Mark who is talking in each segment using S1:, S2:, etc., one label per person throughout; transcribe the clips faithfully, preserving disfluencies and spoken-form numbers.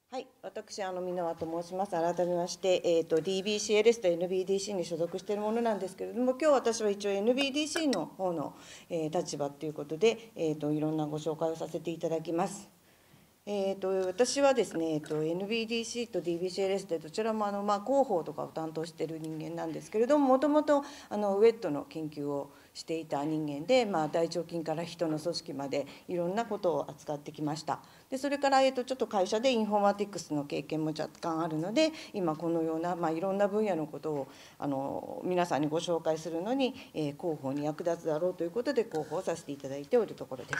S1: はい、私、あの箕輪と申します。改めまして、えーと、ディービーシーエルエス と エヌビーディーシー に所属しているものなんですけれども、今日私は一応 エヌビーディーシー の方の、えー、立場ということで、えーと、いろんなご紹介をさせていただきます。えーと、私はですね、えーと、エヌビーディーシー と ディービーシーエルエス でどちらもあの、まあ、広報とかを担当している人間なんですけれども、もともとあのウェットの研究をしていた人間で、まあ、大腸菌から人の組織までいろんなことを扱ってきました。でそれから、えーと、ちょっと会社でインフォマティクスの経験も若干あるので、今このような、まあ、いろんな分野のことをあの皆さんにご紹介するのに、えー、広報に役立つだろうということで広報させていただいておるところです。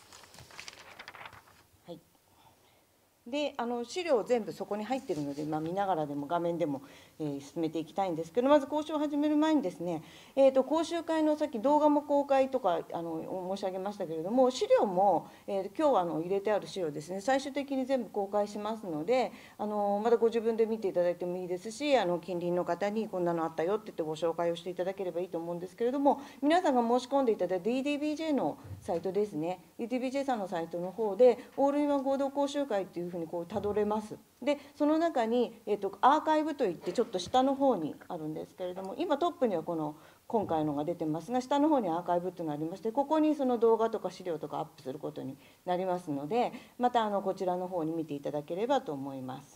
S1: であの資料全部そこに入っているので、まあ、見ながらでも画面でも、えー、進めていきたいんですけど、まず講習を始める前にですね、えー、と講習会のさっき動画も公開とかあの申し上げましたけれども、資料も、えー、今日あの入れてある資料ですね、最終的に全部公開しますので、あのまたご自分で見ていただいてもいいですし、あの近隣の方にこんなのあったよって言ってご紹介をしていただければいいと思うんですけれども、皆さんが申し込んでいただいた ディーディービージェー のサイトですね、 ディーディービージェー さんのサイトの方でオールインワン合同講習会っていうふうにこうたどれます。でその中に、えー、とアーカイブといってちょっと下の方にあるんですけれども、今トップにはこの今回のが出てますが、下の方にアーカイブっていうのがありまして、ここにその動画とか資料とかアップすることになりますので、またあのこちらの方に見ていただければと思います。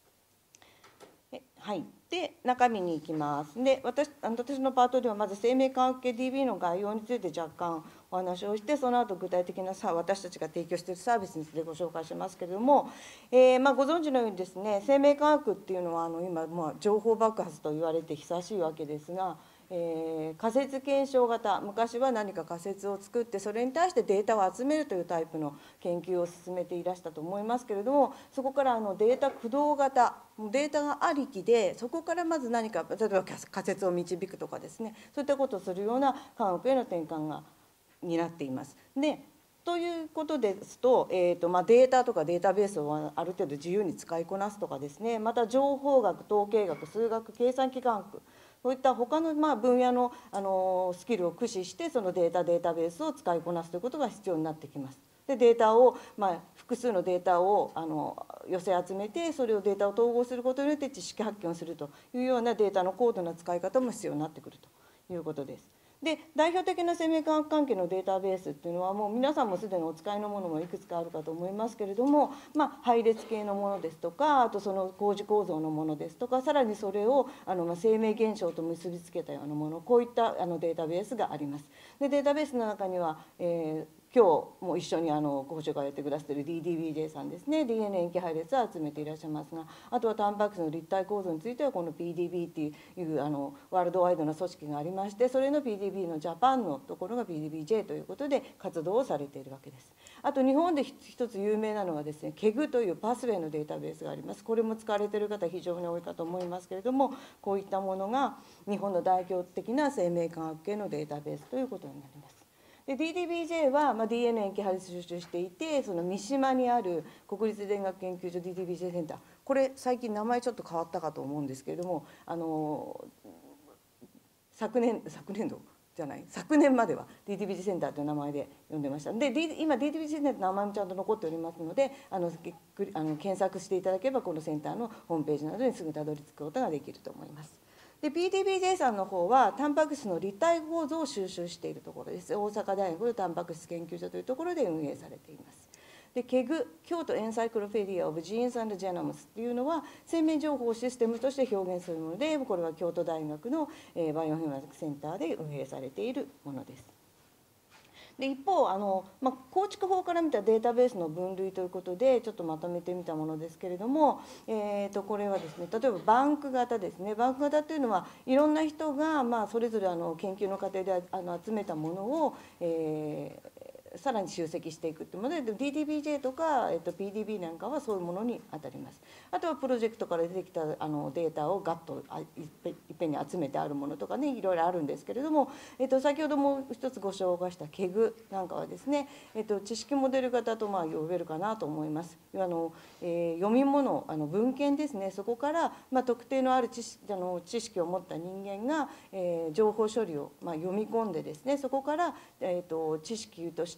S1: はい、で中身に行きます。で 私, 私のパートではまず生命科学系 ディービー の概要について若干お話をして、その後具体的なさ私たちが提供しているサービスについてご紹介しますけれども、えーまあ、ご存知のようにですね、生命科学っていうのはあの今、まあ、情報爆発と言われて久しいわけですが、えー、仮説検証型、昔は何か仮説を作ってそれに対してデータを集めるというタイプの研究を進めていらしたと思いますけれども、そこからあのデータ駆動型、データがありきでそこからまず何か例えば仮説を導くとかですね、そういったことをするような科学への転換がになっています。でということですと、えーとまあ、データとかデータベースをある程度自由に使いこなすとかですね、また情報学、統計学、数学、計算機科学、そういった他のまあ分野のあのスキルを駆使してそのデータデータベースを使いこなすということが必要になってきます。でデータを、まあ、複数のデータをあの寄せ集めて、それをデータを統合することによって知識発見をするというようなデータの高度な使い方も必要になってくるということです。で代表的な生命科学関係のデータベースっていうのはもう皆さんもすでにお使いのものもいくつかあるかと思いますけれども、まあ、配列系のものですとか、あとその工事構造のものですとか、さらにそれをあの、まあ、生命現象と結びつけたようなもの、こういったあのデータベースがあります。でデータベースの中には、えー今日も一緒にあのご紹介やってくださっている ディーディービージェー さんですね、 ディーエヌエー 塩基配列を集めていらっしゃいますが、あとはタンパク質の立体構造についてはこの ピーディービー っていうあのワールドワイドな組織がありまして、それの ピーディービー のジャパンのところが ピーディービージェー ということで活動をされているわけです。あと日本で一つ有名なのがですね、ケグというパスウェイのデータベースがあります。これも使われている方非常に多いかと思いますけれども、こういったものが日本の代表的な生命科学系のデータベースということになります。で ディーディービージェー は、まあ、ディーエヌエー 塩基配列収集していて、その三島にある国立電学研究所 ディーディービージェー センター、これ最近名前ちょっと変わったかと思うんですけれども、あの昨年昨年度じゃない昨年までは ディーディービージェー センターという名前で呼んでました。で今 ディーディービージェー センターの名前もちゃんと残っておりますので、あのあの検索していただければこのセンターのホームページなどにすぐたどり着くことができると思います。で ピーディービージェー さんの方はタンパク質の立体構造を収集しているところです。大阪大学のタンパク質研究所というところで運営されています。でケグ、京都エンサイクロペディア・オブ・ジーンズ・ジェノムスっていうのは生命情報をシステムとして表現するもので、これは京都大学のバイオヘマティクセンターで運営されているものです。で一方あの、まあ、構築法から見たデータベースの分類ということでちょっとまとめてみたものですけれども、えー、とこれはですね、例えばバンク型ですね。バンク型というのはいろんな人が、まあ、それぞれあの研究の過程であの集めたものを、えーさらに集積していくというもので ディーディービージェー とか、えっと、ピーディービー なんかはそういうものにあたります。あとはプロジェクトから出てきたあのデータをガッといっぺんいっぺんに集めてあるものとかね、いろいろあるんですけれども、えっと、先ほどもう一つご紹介したケグなんかはですね、えっと、知識モデル型とまあ呼べるかなと思います。あの、えー、読み物あの文献ですね、そこから、まあ、特定のある知識あの知識を持った人間が、えー、情報処理を、まあ、読み込んでですね、そこから、えー、と知識として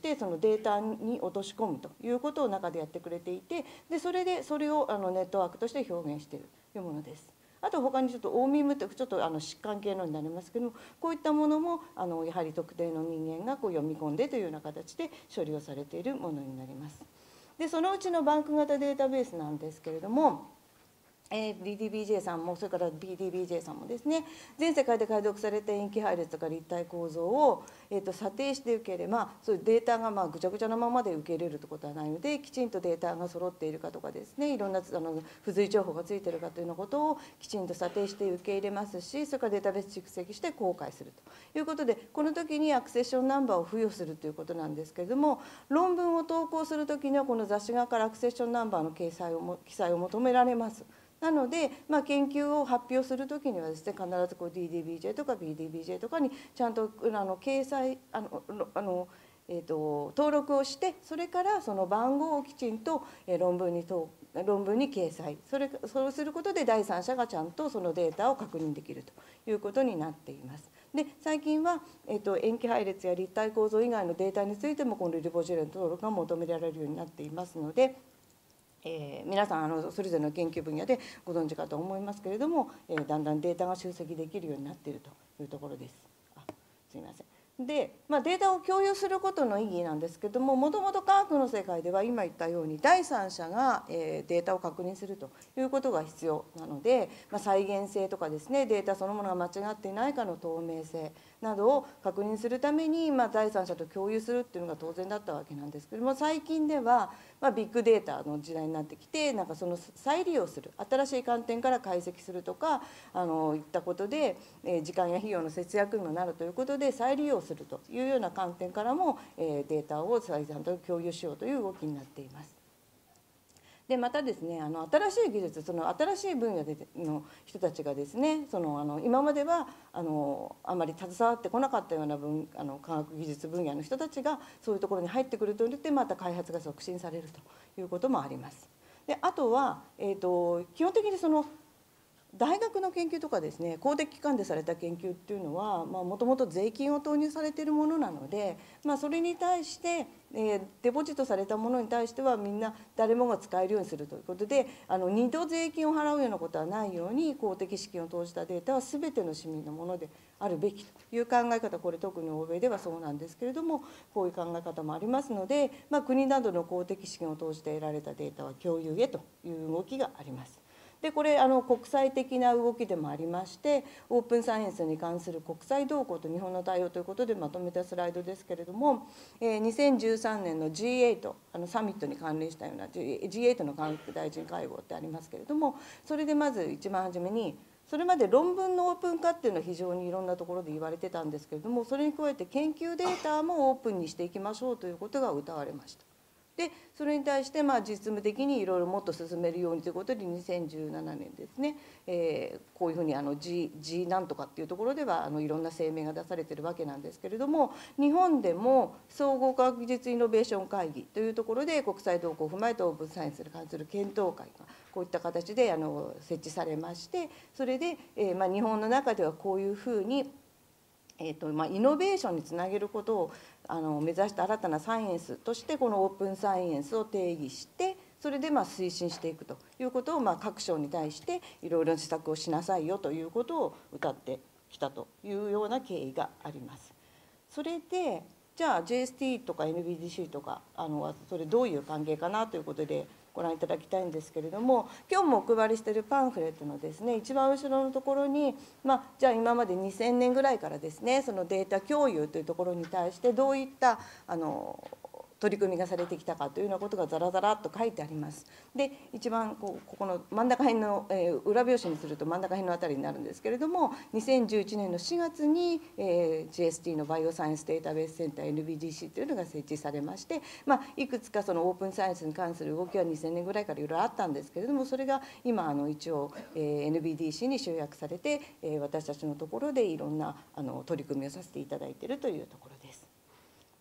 S1: してそのデータに落とし込むということを中でやってくれていて、でそれでそれをあのネットワークとして表現しているというものです。あと他にちょっとオーミムってちょっとあの疾患系のになりますけども、こういったものもあのやはり特定の人間がこう読み込んでというような形で処理をされているものになります。でそのうちのバンク型データベースなんですけれども、えー、ディーディービージェー さんもそれから ビーディービージェー さんもですね、全世界で解読された塩基配列とか立体構造を、えー、と査定して受け入れ、まあ、そういうデータがまあぐちゃぐちゃなままで受け入れるということはないので、きちんとデータが揃っているかとかですね、いろんなあの付随情報がついているかというようなことをきちんと査定して受け入れますし、それからデータベース蓄積して公開するということで、この時にアクセッションナンバーを付与するということなんですけれども、論文を投稿する時にはこの雑誌側からアクセッションナンバーの掲載をも記載を求められます。なので、まあ、研究を発表するときにはですね、必ずこう ディーディービージェー とか ビーディービージェー とかにちゃんとあの掲載あのあの、えー、と登録をして、それからその番号をきちんと論文にと論文に掲載、それそうすることで第三者がちゃんとそのデータを確認できるということになっています。で最近は、えー、と塩基配列や立体構造以外のデータについてもこのリボジェレの登録が求められるようになっていますので、えー、皆さんあのそれぞれの研究分野でご存知かと思いますけれども、えー、だんだんデータが集積できるようになっているというところです。あ、すみません。で、まあ、データを共有することの意義なんですけども、もともと科学の世界では今言ったように第三者が、えー、データを確認するということが必要なので、まあ、再現性とかですね、データそのものが間違っていないかの透明性などを確認するために、まあ、第三者と共有するっていうのが当然だったわけなんですけども、最近では、まあ、ビッグデータの時代になってきて、なんかその再利用する、新しい観点から解析するとかあのいったことで、えー、時間や費用の節約にもなるということで再利用するというような観点からも、えー、データを再三と共有しようという動きになっています。でまたですね、あの新しい技術、その新しい分野での人たちがですね、そのあの今まではあのあまり携わってこなかったような分あの科学技術分野の人たちがそういうところに入ってくるといってまた開発が促進されるということもあります。であとは、えーと、基本的にその大学の研究とかですね、公的機関でされた研究っていうのはもともと税金を投入されているものなので、まあ、それに対して、えー、デポジットされたものに対してはみんな誰もが使えるようにするということで、あの二度税金を払うようなことはないように公的資金を投じたデータは全ての市民のものであるべきという考え方、これ特に欧米ではそうなんですけれども、こういう考え方もありますので、まあ、国などの公的資金を投じて得られたデータは共有へという動きがあります。でこれあの国際的な動きでもありまして、オープンサイエンスに関する国際動向と日本の対応ということでまとめたスライドですけれども、えー、にせんじゅうさんねんの ジーエイト あのサミットに関連したような ジーエイト の科学大臣会合ってありますけれども、それでまず一番初めに、それまで論文のオープン化っていうのは非常にいろんなところで言われてたんですけれども、それに加えて研究データもオープンにしていきましょうということが謳われました。でそれに対してまあ実務的にいろいろもっと進めるようにということでにせんじゅうななねんですね、えー、こういうふうにあの G, G なんとかっていうところではあのいろんな声明が出されているわけなんですけれども、日本でも総合科学技術イノベーション会議というところで国際動向を踏まえたオープンサイエンスに関する検討会がこういった形であの設置されまして、それで、えーまあ、日本の中ではこういうふうにえーとまあ、イノベーションにつなげることをあの目指した新たなサイエンスとしてこのオープンサイエンスを定義して、それでまあ推進していくということをまあ各省に対していろいろな施策をしなさいよということを謳ってきたというような経緯があります。それでじゃあ ジェーエスティー とか エヌビーディーシー とかあのそれどういう関係かなということでご覧いただきたいんですけれども、今日もお配りしているパンフレットのですね一番後ろのところに、まあ、じゃあ今までにせんねんぐらいからですね、そのデータ共有というところに対してどういったあの取り組みがされてきたかというようなことがザラザラっと書いてあります。で一番こうここの真ん中辺の、えー、裏表紙にすると真ん中辺のあたりになるんですけれども、にせんじゅういちねんのしがつに、えー、ジェーエスティー のバイオサイエンスデータベースセンター エヌビーディーシー というのが設置されまして、まあ、いくつかそのオープンサイエンスに関する動きはにせんねんぐらいからいろいろあったんですけれども、それが今あの一応、えー、エヌビーディーシー に集約されて、えー、私たちのところでいろんなあの取り組みをさせていただいているというところです。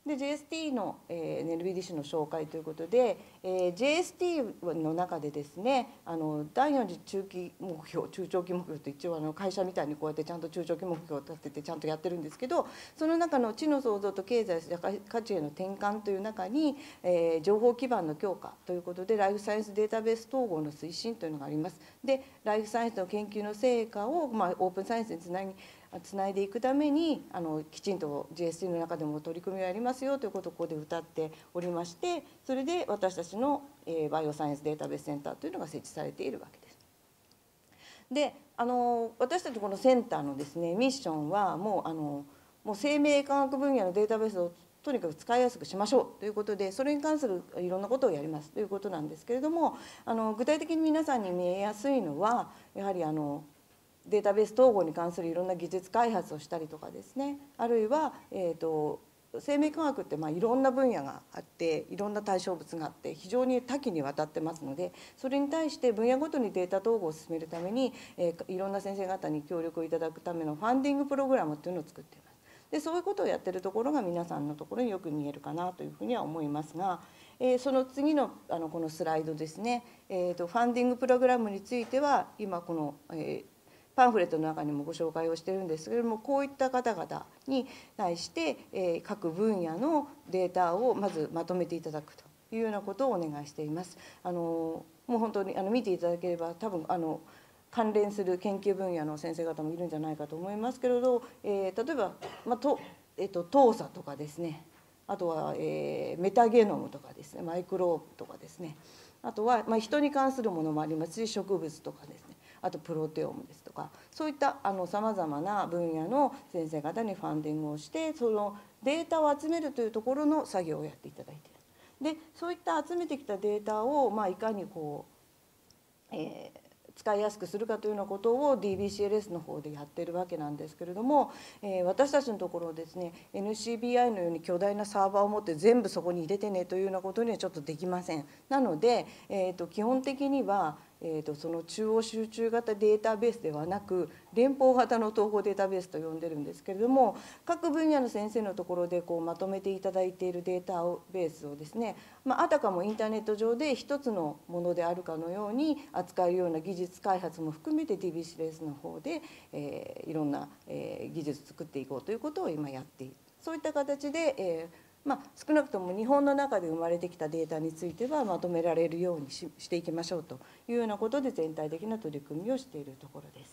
S1: で ジェイエスティー の、えー、エヌビーディーシー の紹介ということで、えー、ジェイエスティー の中でですね、あの第四次中期目標、中長期目標と一応あの会社みたいにこうやってちゃんと中長期目標を立ててちゃんとやってるんですけど、その中の知の創造と経済社会価値への転換という中に、えー、情報基盤の強化ということでライフサイエンスデータベース統合の推進というのがあります。でライフサイエンスの研究の成果を、まあ、オープンサイエンスにつなぎつないでいくためにあのきちんと ジェイエスティー の中でも取り組みをやりますよということをここで謳っておりまして、それで私たちの、えー、バイオサイエンスデータベースセンターというのが設置されているわけです。であの私たちこのセンターのですねミッションはもうあのもう生命科学分野のデータベースをとにかく使いやすくしましょうということで、それに関するいろんなことをやりますということなんですけれども、あの具体的に皆さんに見えやすいのはやはりあのデータベース統合に関するいろんな技術開発をしたりとかですね、あるいは、えーと、生命科学ってまあいろんな分野があっていろんな対象物があって非常に多岐にわたってますので、それに対して分野ごとにデータ統合を進めるために、えー、いろんな先生方に協力をいただくためのファンディングプログラムっていうのを作っています。でそういうことをやってるところが皆さんのところによく見えるかなというふうには思いますが、えー、その次の、あのこのスライドですね、えーと、ファンディングプログラムについては今この、えーパンフレットの中にもご紹介をしているんですけれども、こういった方々に対して、えー、各分野のデータをまずまとめていただくというようなことをお願いしています。あのもう本当にあの見ていただければ多分あの関連する研究分野の先生方もいるんじゃないかと思いますけれど、えー、例えば、まあとえー、と糖鎖とかですね、あとは、えー、メタゲノムとかですね、マイクローブとかですね、あとは、まあ、人に関するものもありますし植物とかですね、あとプロテオームですとか、そういったさまざまな分野の先生方にファンディングをしてそのデータを集めるというところの作業をやっていただいている。でそういった集めてきたデータを、まあ、いかにこう、えー使いやすくするかというようなことを ディービーシーエルエス の方でやってるわけなんですけれども、えー、私たちのところですね エヌシービーアイ のように巨大なサーバーを持って全部そこに入れてねというようなことにはちょっとできません。なので、えー、と基本的にはえー、とその中央集中型データベースではなく連邦型の統合データベースと呼んでるんですけれども、各分野の先生のところでこうまとめていただいているデータベースをですね、まあ、あたかもインターネット上で一つのものであるかのように扱えるような技術開発も含めて ディービーシーエルエス の方で、えー、いろんな、えー、技術作っていこうということを今やっている。そういった形で、えーまあ、少なくとも日本の中で生まれてきたデータについてはまとめられるように し, していきましょうというようなことで全体的な取り組みをしているところです。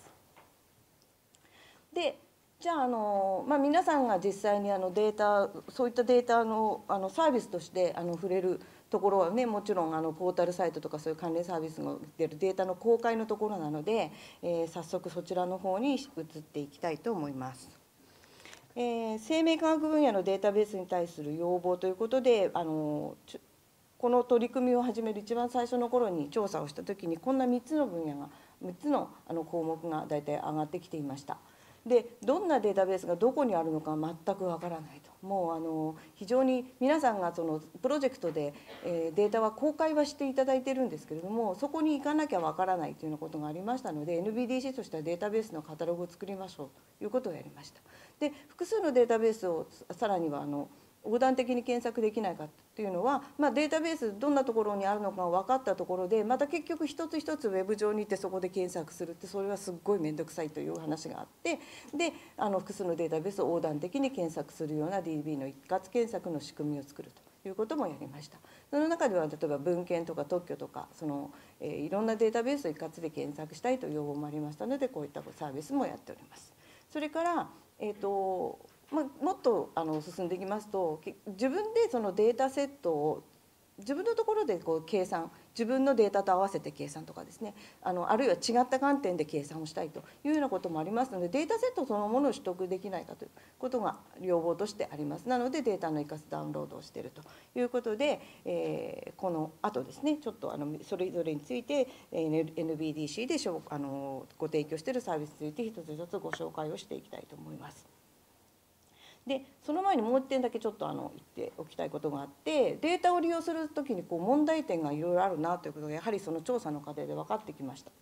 S1: でじゃあ、あの、まあ、皆さんが実際にあのデータそういったデータの、あのサービスとしてあの触れるところはね、もちろんあのポータルサイトとかそういう関連サービスの出るデータの公開のところなので、えー、早速そちらの方に移っていきたいと思います。えー、生命科学分野のデータベースに対する要望ということで、あのこの取り組みを始める一番最初の頃に調査をした時にこんなみっつの分野がみっつのあの項目が大体上がってきていました。でどんなデータベースがどこにあるのか全くわからないと、もうあの非常に皆さんがそのプロジェクトで、えー、データは公開はしていただいているんですけれども、そこに行かなきゃわからないというようなことがありましたので エヌビーディーシー としてはデータベースのカタログを作りましょうということをやりました。で複数のデータベースをさらにはあの横断的に検索できないかっていうのは、まあ、データベースどんなところにあるのか分かったところでまた結局一つ一つウェブ上に行ってそこで検索するって、それはすっごい面倒くさいという話があって、であの複数のデータベースを横断的に検索するような ディービー の一括検索の仕組みを作るということもやりました。その中では例えば文献とか特許とかその、えー、いろんなデータベースを一括で検索したいという要望もありましたので、こういったサービスもやっております。それから、えーとまあ、もっとあの進んでいきますと、自分でそのデータセットを自分のところでこう計算、自分のデータと合わせて計算とかですね、あのあるいは違った観点で計算をしたいというようなこともありますので、データセットそのものを取得できないかということが要望としてあります。なのでデータの生かすダウンロードをしているということで、えー、この後ですねちょっとあのそれぞれについて エヌビーディーシー であのご提供しているサービスについて一つ一つご紹介をしていきたいと思います。でその前にもう一点だけちょっとあの言っておきたいことがあって、データを利用する時にこう問題点がいろいろあるなということがやはりその調査の過程で分かってきました。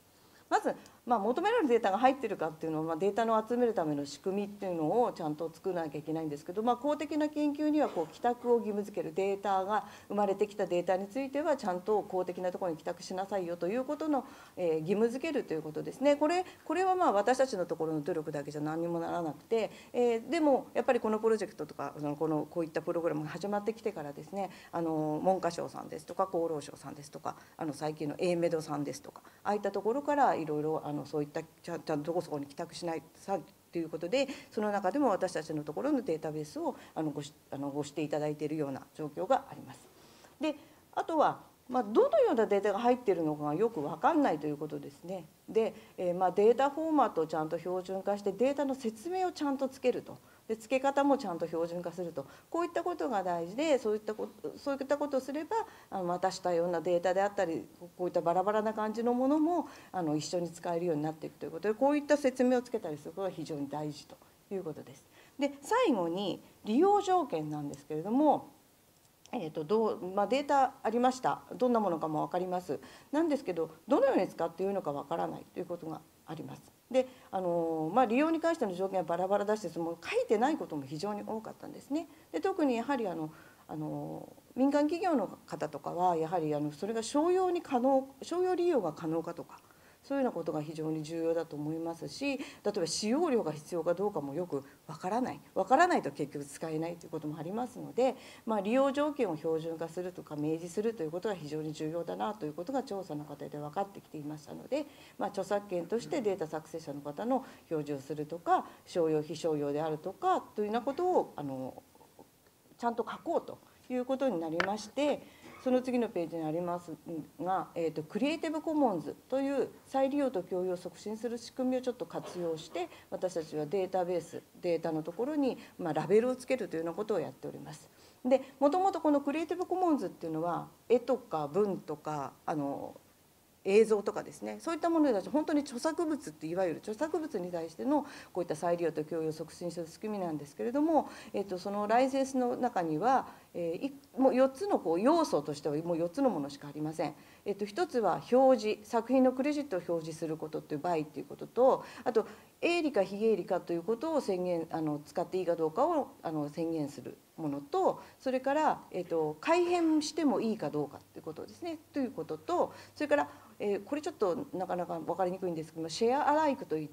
S1: まず、まあ、求められるデータが入っているかっていうのを、まあ、データの集めるための仕組みっていうのをちゃんと作らなきゃいけないんですけど、まあ、公的な研究にはこう帰宅を義務付ける、データが生まれてきたデータについてはちゃんと公的なところに帰宅しなさいよということの、えー、義務付けるということですね。これこれはまあ私たちのところの努力だけじゃ何にもならなくて、えー、でもやっぱりこのプロジェクトとかそのこのこういったプログラムが始まってきてからですね、あの文科省さんですとか厚労省さんですとか、あの最近の エーメド さんですとか、ああいったところからいろいろあのそういったちゃんとどこそこに帰宅しないさということで、その中でも私たちのところのデータベースをあのごしあのご指定いただいているような状況があります。であとは、まあ、どのようなデータが入っているのかがよく分かんないということですね。で、えー、まあデータフォーマットをちゃんと標準化してデータの説明をちゃんとつけると。で付け方もちゃんと標準化すると、こういったことが大事で、そういったことそういったことをすれば、あのまたしたようなデータであったり、こういったバラバラな感じのものもあの一緒に使えるようになっていくということで、こういった説明をつけたりすることが非常に大事ということです。で最後に利用条件なんですけれども、えーとどうまあ、データありました、どんなものかも分かります、なんですけどどのように使っていいのか分からないということがあります。であの、まあ、利用に関しての条件はバラバラだし、その書いてないことも非常に多かったんですね。で特にやはりあのあの民間企業の方とかはやはりあのそれが商用に可能商用利用が可能かとか、そういうようなことが非常に重要だと思いますし、例えば使用料が必要かどうかもよくわからないわからないと結局使えないということもありますので、まあ、利用条件を標準化するとか明示するということが非常に重要だなということが調査の過程で分かってきていましたので、まあ、著作権としてデータ作成者の方の表示をするとか、商用非商用であるとかというようなことをあのちゃんと書こうということになりまして、その次のページにありますが、えーと、クリエイティブコモンズという再利用と共有を促進する仕組みをちょっと活用して、私たちはデータベースデータのところに、まあ、ラベルをつけるというようなことをやっております。でもともとこのクリエイティブコモンズっていうのは絵とか文とかあの映像とかですね、そういったものに対して本当に著作物っていわゆる著作物に対してのこういった再利用と共有を促進する仕組みなんですけれども、えっと、そのライセンスの中には、えー、もうよっつのこう要素としてはもうよっつのものしかありません。えっと、ひとつは表示、作品のクレジットを表示することっていう場合っていうことと、あと営利か非営利かということを宣言あの使っていいかどうかをあの宣言するものと、それから、えっと、改変してもいいかどうかということですねということと、それからえー、これちょっとなかなか分かりにくいんですけども、シェアアライクといって、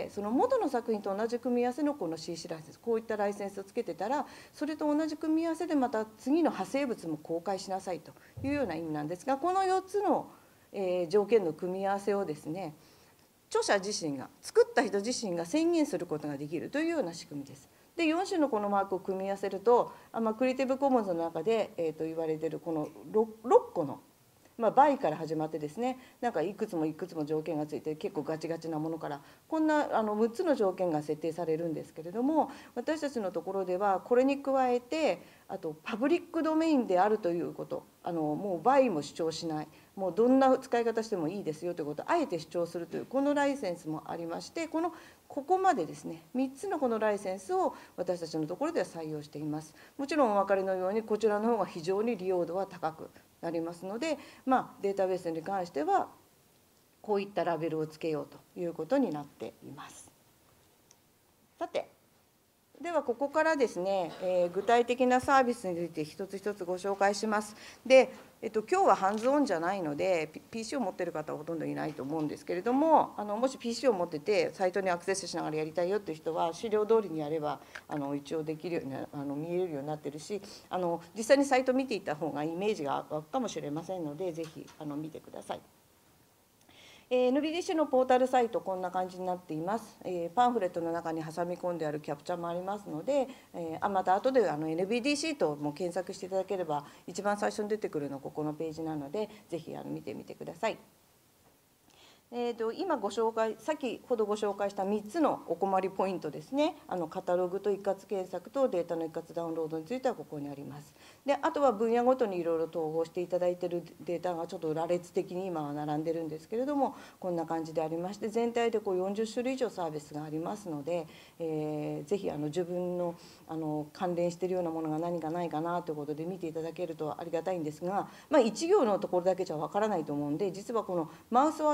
S1: その元の作品と同じ組み合わせのこの シーシー ライセンス、こういったライセンスをつけてたら、それと同じ組み合わせでまた次の派生物も公開しなさいというような意味なんですが、このよっつの、えー、条件の組み合わせをですね、著者自身が作った人自身が宣言することができるというような仕組みです。でよん種のこのマークを組み合わせると、あ、まあ、クリエイティブコモンズの中で、えー、と言われているこの 6, ろっこのまあ、倍から始まってですね、なんかいくつもいくつも条件がついて結構ガチガチなものから、こんなあのむっつの条件が設定されるんですけれども、私たちのところではこれに加えて、あとパブリックドメインであるということ、あのもう倍も主張しない、もうどんな使い方してもいいですよということをあえて主張するというこのライセンスもありまして、このここまでですねみっつのこのライセンスを私たちのところでは採用しています。もちろんお分かりのようにこちらの方が非常に利用度は高くなりますので、まあ、データベースに関してはこういったラベルをつけようということになっています。さてではここからですね、えー、具体的なサービスについて一つ一つご紹介します。で、えっと、今日はハンズオンじゃないので ピーシー を持っている方はほとんどいないと思うんですけれども、あのもし ピーシー を持っててサイトにアクセスしながらやりたいよっていう人は資料通りにやればあの一応できるようにあの見えるようになってるし、あの実際にサイト見ていった方がイメージが湧くかもしれませんので、ぜひあの見てください。エヌビーディーシー のポータルサイトこんな感じになっています。パンフレットの中に挟み込んであるキャプチャーもありますので、あまた後であの エヌビーディーシー とも検索していただければ一番最初に出てくるのここのページなので、ぜひあの見てみてください。えー、と今ご紹介先ほどご紹介したみっつのお困りポイントですね、あのカタログと一括検索とデータの一括ダウンロードについてはここにあります。であとは分野ごとにいろいろ統合していただいているデータがちょっと羅列的に今は並んでるんですけれども、こんな感じでありまして、全体でこうよんじゅっしゅるい以上サービスがありますので、えー、ぜひあの自分のあの関連しているようなものが何かないかなということで見ていただけるとありがたいんですが、まあ、いち行のところだけじゃわからないと思うんで、実はこのマウスを当てると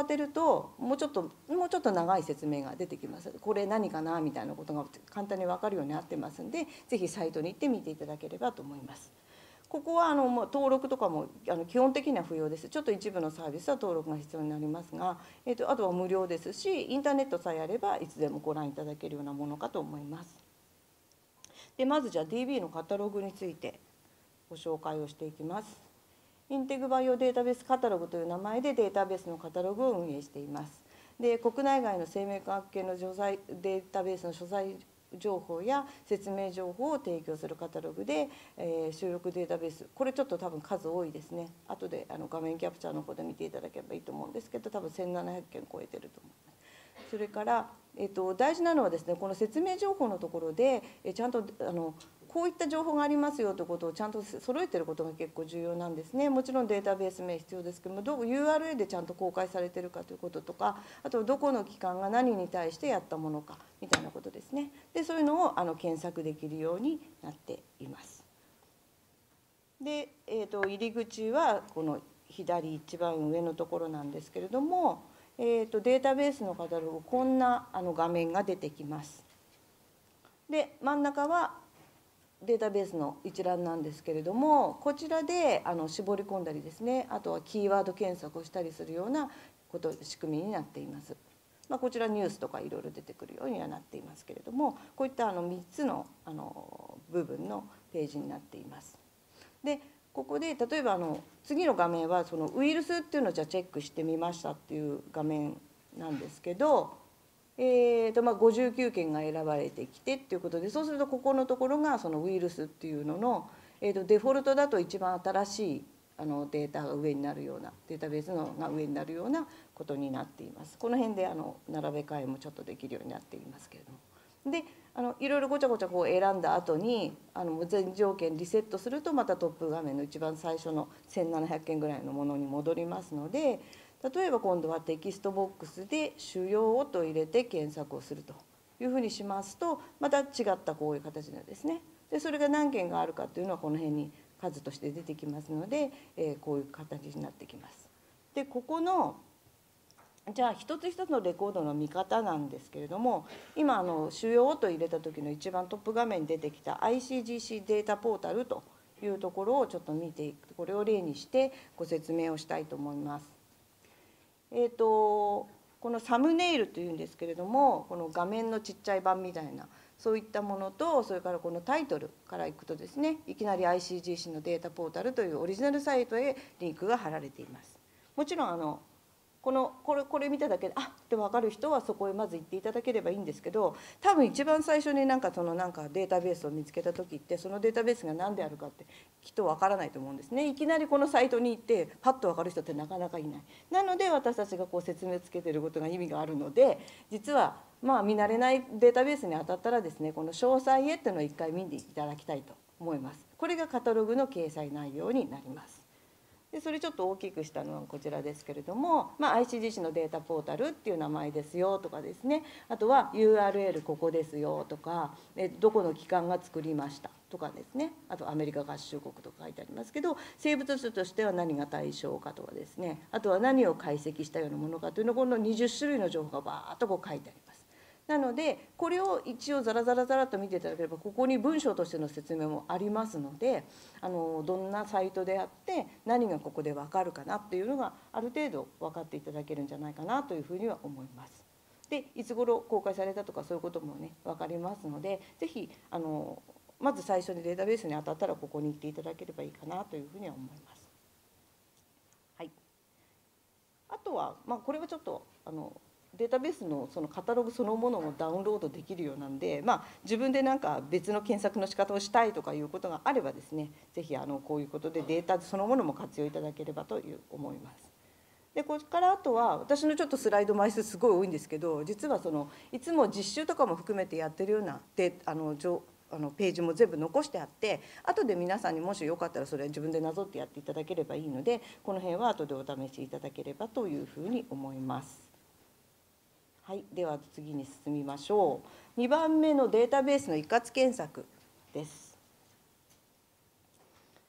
S1: ともうちょっともうちょっと長い説明が出てきます。これ何かなみたいなことが簡単に分かるようになってますんで、ぜひサイトに行って見ていただければと思います。ここはあのもう登録とかもあの基本的には不要です。ちょっと一部のサービスは登録が必要になりますが、えーと、あとは無料ですし、インターネットさえあればいつでもご覧いただけるようなものかと思います。でまずじゃあ ディービー のカタログについてご紹介をしていきます。インテグバイオデータベースカタログという名前でデータベースのカタログを運営しています。で国内外の生命科学系の所在データベースの所在情報や説明情報を提供するカタログで、えー、収録データベース、これちょっと多分数多いですね。後であの画面キャプチャーの方で見ていただければいいと思うんですけど、多分せんななひゃくけん超えてると思います。それから、えー、と大事なのはですね、この説明情報のところで、えー、ちゃんとあのこういった情報がありますよということをちゃんと揃えていることが結構重要なんですね。もちろんデータベース名必要ですけども、どう ユーアールエル でちゃんと公開されているかということとか、あとどこの機関が何に対してやったものかみたいなことですね。でそういうのをあの検索できるようになっています。で、えー、と入り口はこの左一番上のところなんですけれども、えー、とデータベースのカタログ、こんなあの画面が出てきます。で真ん中はデータベースの一覧なんですけれども、こちらであの絞り込んだりですね、あとはキーワード検索をしたりするようなこと仕組みになっています。まあ、こちらニュースとかいろいろ出てくるようにはなっていますけれども、こういったあのみっつのあの部分のページになっています。でここで例えばあの次の画面はそのウイルスっていうのをじゃあチェックしてみましたっていう画面なんですけど、えーとまあ、ごじゅうきゅうけんが選ばれてきてっていうことで、そうするとここのところがそのウイルスっていうのの、えーとデフォルトだと一番新しいあのデータが上になるような、データベースのが上になるようなことになっています。この辺であの並べ替えもちょっとできるようになっていますけれども。であのいろいろごちゃごちゃこう選んだ後にあの全条件リセットすると、またトップ画面の一番最初のせんななひゃくけんぐらいのものに戻りますので、例えば今度はテキストボックスで「主要」と入れて検索をするというふうにしますと、また違ったこういう形なんですね。でそれが何件があるかというのはこの辺に数として出てきますので、えー、こういう形になってきます。でここのじゃあ一つ一つのレコードの見方なんですけれども、今あの「主要」と入れた時の一番トップ画面に出てきた アイシージーシー データポータルというところをちょっと見ていく、これを例にしてご説明をしたいと思います。えーと、このサムネイルというんですけれども、この画面のちっちゃい版みたいなそういったものと、それからこのタイトルからいくとですね、いきなり アイシージーシー のデータポータルというオリジナルサイトへリンクが貼られています。もちろんあのこのこれこれ見ただけであって分かる人はそこへまず行っていただければいいんですけど、多分一番最初になんかそのなんかデータベースを見つけた時って、そのデータベースが何であるかってきっと分からないと思うんですね。いきなりこのサイトに行ってパッと分かる人ってなかなかいない。なので私たちがこう説明つけてることが意味があるので、実はまあ見慣れないデータベースに当たったらですね、この詳細へっていうのを一回見ていただきたいと思います。これがカタログの掲載内容になります。でそれちょっと大きくしたのはこちらですけれども、まあ、アイシージーシー のデータポータルっていう名前ですよとかですね、あとは ユーアールエル ここですよとか、えどこの機関が作りましたとかですね、あとアメリカ合衆国とか書いてありますけど、生物種としては何が対象かとかですね、あとは何を解析したようなものかというのを、このにじゅっしゅるいの情報がバーッとこう書いてあります。なのでこれを一応ザラザラザラと見ていただければ、ここに文章としての説明もありますので、あのどんなサイトであって何がここで分かるかなっていうのがある程度分かっていただけるんじゃないかなというふうには思います。でいつ頃公開されたとかそういうこともね分かりますので、ぜひあのまず最初にデータベースに当たったらここに行っていただければいいかなというふうには思います。はい、あとは、まあ、これはちょっとあのデータベースのそのカタログそのものもダウンロードできるようなんで、まあ、自分でなんか別の検索の仕方をしたいとかいうことがあればですね、ぜひあのこういうことでデータそのものも活用いただければという思います。でここからあとは私のちょっとスライド枚数すごい多いんですけど、実はそのいつも実習とかも含めてやってるようなであのあのページも全部残してあって、後で皆さんにもしよかったらそれは自分でなぞってやっていただければいいので、この辺は後でお試しいただければというふうに思います。はい、では次に進みましょう。にばんめのデータベースの一括検索です。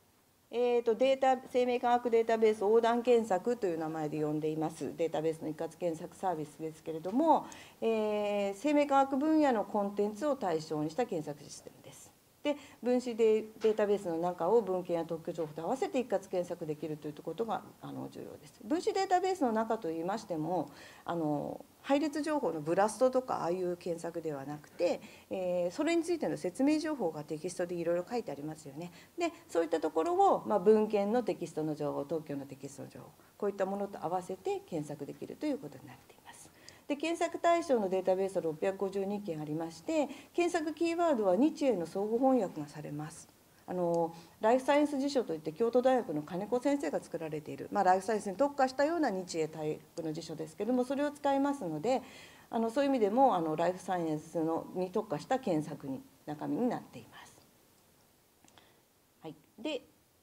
S1: えー、とデータ生命科学データベース横断検索という名前で呼んでいますデータベースの一括検索サービスですけれども、えー、生命科学分野のコンテンツを対象にした検索システムです。で分子データベースの中を文献や特許情報と合わせて一括検索できるということがあの重要です。分子データベースの中といいましてもあの配列情報のブラストとかああいう検索ではなくて、えー、それについての説明情報がテキストでいろいろ書いてありますよね。でそういったところを、まあ、文献のテキストの情報特許のテキストの情報こういったものと合わせて検索できるということになっています。で検索対象のデータベースはろっぴゃくごじゅうにけんありまして検索キーワードは日英の相互翻訳がされます。あのライフサイエンス辞書といって京都大学の金子先生が作られている、まあ、ライフサイエンスに特化したような日英タイプの辞書ですけれどもそれを使いますのであのそういう意味でもあのライフサイエンスのに特化した検索に中身になっています。はい、で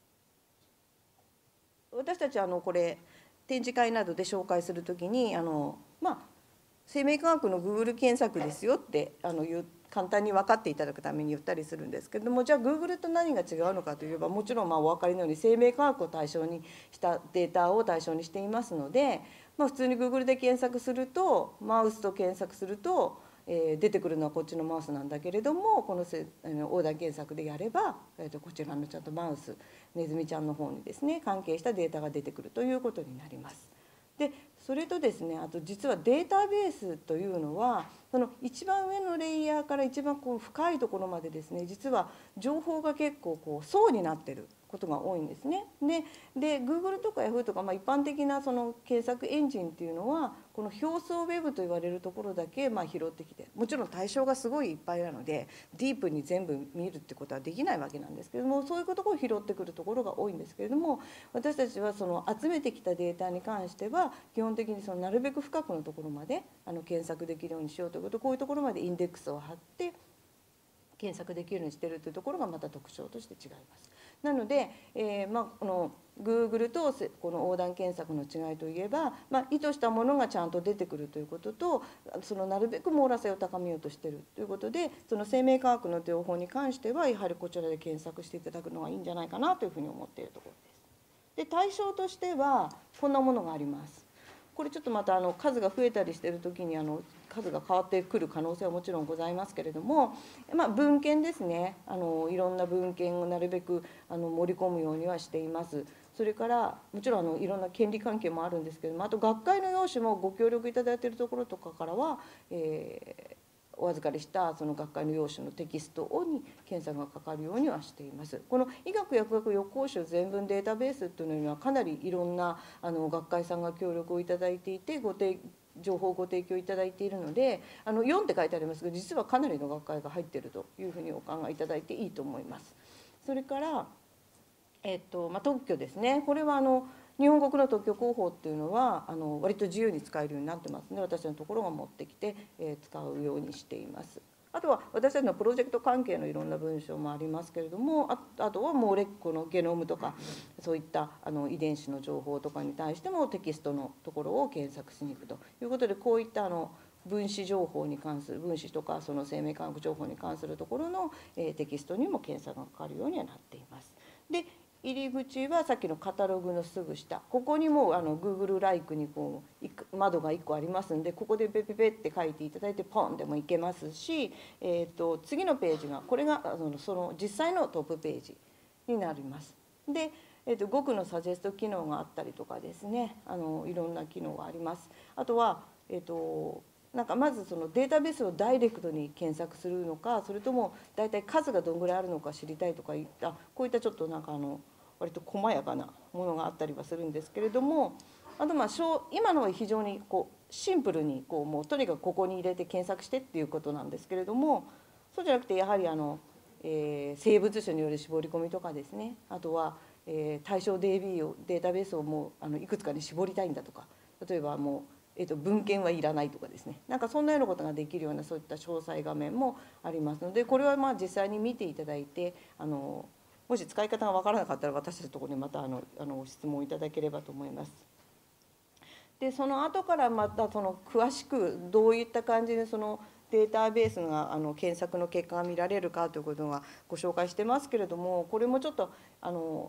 S1: 私たちはあのこれ展示会などで紹介するときにあのまあ生命科学の Google 検索ですよってあの言う簡単に分かっていただくために言ったりするんですけれどもじゃあ Google と何が違うのかといえばもちろんまあお分かりのように生命科学を対象にしたデータを対象にしていますので、まあ、普通に Google で検索するとマウスと検索すると、えー、出てくるのはこっちのマウスなんだけれどもこのせあの横断検索でやれば、えー、とこちらのちゃんとマウスネズミちゃんの方にですね関係したデータが出てくるということになります。でそれとですねあと実はデータベースというのはその一番上のレイヤーから一番こう深いところまでですね実は情報が結構こう層になってることが多いんですね。でで Google とか Yahoo とか、まあ、一般的なその検索エンジンっていうのはこの表層ウェブと言われるところだけまあ拾ってきてもちろん対象がすごいいっぱいなのでディープに全部見るってことはできないわけなんですけれどもそういうことを拾ってくるところが多いんですけれども私たちはその集めてきたデータに関しては基本的にそのなるべく深くのところまであの検索できるようにしようということこういうところまでインデックスを貼って検索できるようにしているというところがまた特徴として違います。なので、えーまあ、この Google とこの横断検索の違いといえば、まあ、意図したものがちゃんと出てくるということとそのなるべく網羅性を高めようとしているということでその生命科学の情報に関してはやはりこちらで検索していただくのがいいんじゃないかなというふうに思っているところです。で対象としてはこんなものがあります。これちょっとまたあの数が増えたりしている時にあの数が変わってくる可能性はもちろんございますけれども、まあ、文献ですねあのいろんな文献をなるべくあの盛り込むようにはしています。それからもちろんあのいろんな権利関係もあるんですけれどもあと学会の用紙もご協力いただいているところとかからは、えーお預かりしたその学会の用紙のテキストに検索がかかるようにはしています。この医学薬学予行集全文データベースというのはかなりいろんなあの学会さんが協力をいただいていてご提情報をご提供いただいているのであのよんって書いてありますが実はかなりの学会が入っているというふうにお考えいただいていいと思います。それから、えっとまあ、特許ですねこれはあの日本国の特許広報っていうのはあの割と自由に使えるようになってますので私のところが持ってきて、えー、使うようにしています。あとは私たちのプロジェクト関係のいろんな文章もありますけれども あ, あとはもうレッコのゲノムとかそういったあの遺伝子の情報とかに対してもテキストのところを検索しに行くということでこういったあの分子情報に関する分子とかその生命科学情報に関するところの、えー、テキストにも検索がかかるようにはなっています。で入り口はさっきのカタログのすぐ下ここにもあの Google ライクにこう窓がいっこありますんでここでペペペって書いていただいてポンでもいけますし、えー、と次のページがこれがあのその実際のトップページになります。で、えー、とごくのサジェスト機能があったりとかですねあのいろんな機能があります。あとは、えー、となんかまずそのデータベースをダイレクトに検索するのかそれとも大体数がどんぐらいあるのか知りたいとかいったこういったちょっとなんかあの割と細やかなものがあったりはするんですけれどもあとまあ今のは非常にこうシンプルにこうもうとにかくここに入れて検索してっていうことなんですけれどもそうじゃなくてやはりあの、えー、生物種による絞り込みとかですねあとは、えー、対象 ディービー をデータベースをもうあのいくつかに絞りたいんだとか例えばもうえー、と文献はいらないとかですねなんかそんなようなことができるようなそういった詳細画面もありますのでこれはまあ実際に見ていただいてあのもし使い方が分からなかったら私たちのところにまたあのあの質問いただければと思います。でその後からまたその詳しくどういった感じでそのデータベースがあの検索の結果が見られるかということがご紹介してますけれどもこれもちょっとあの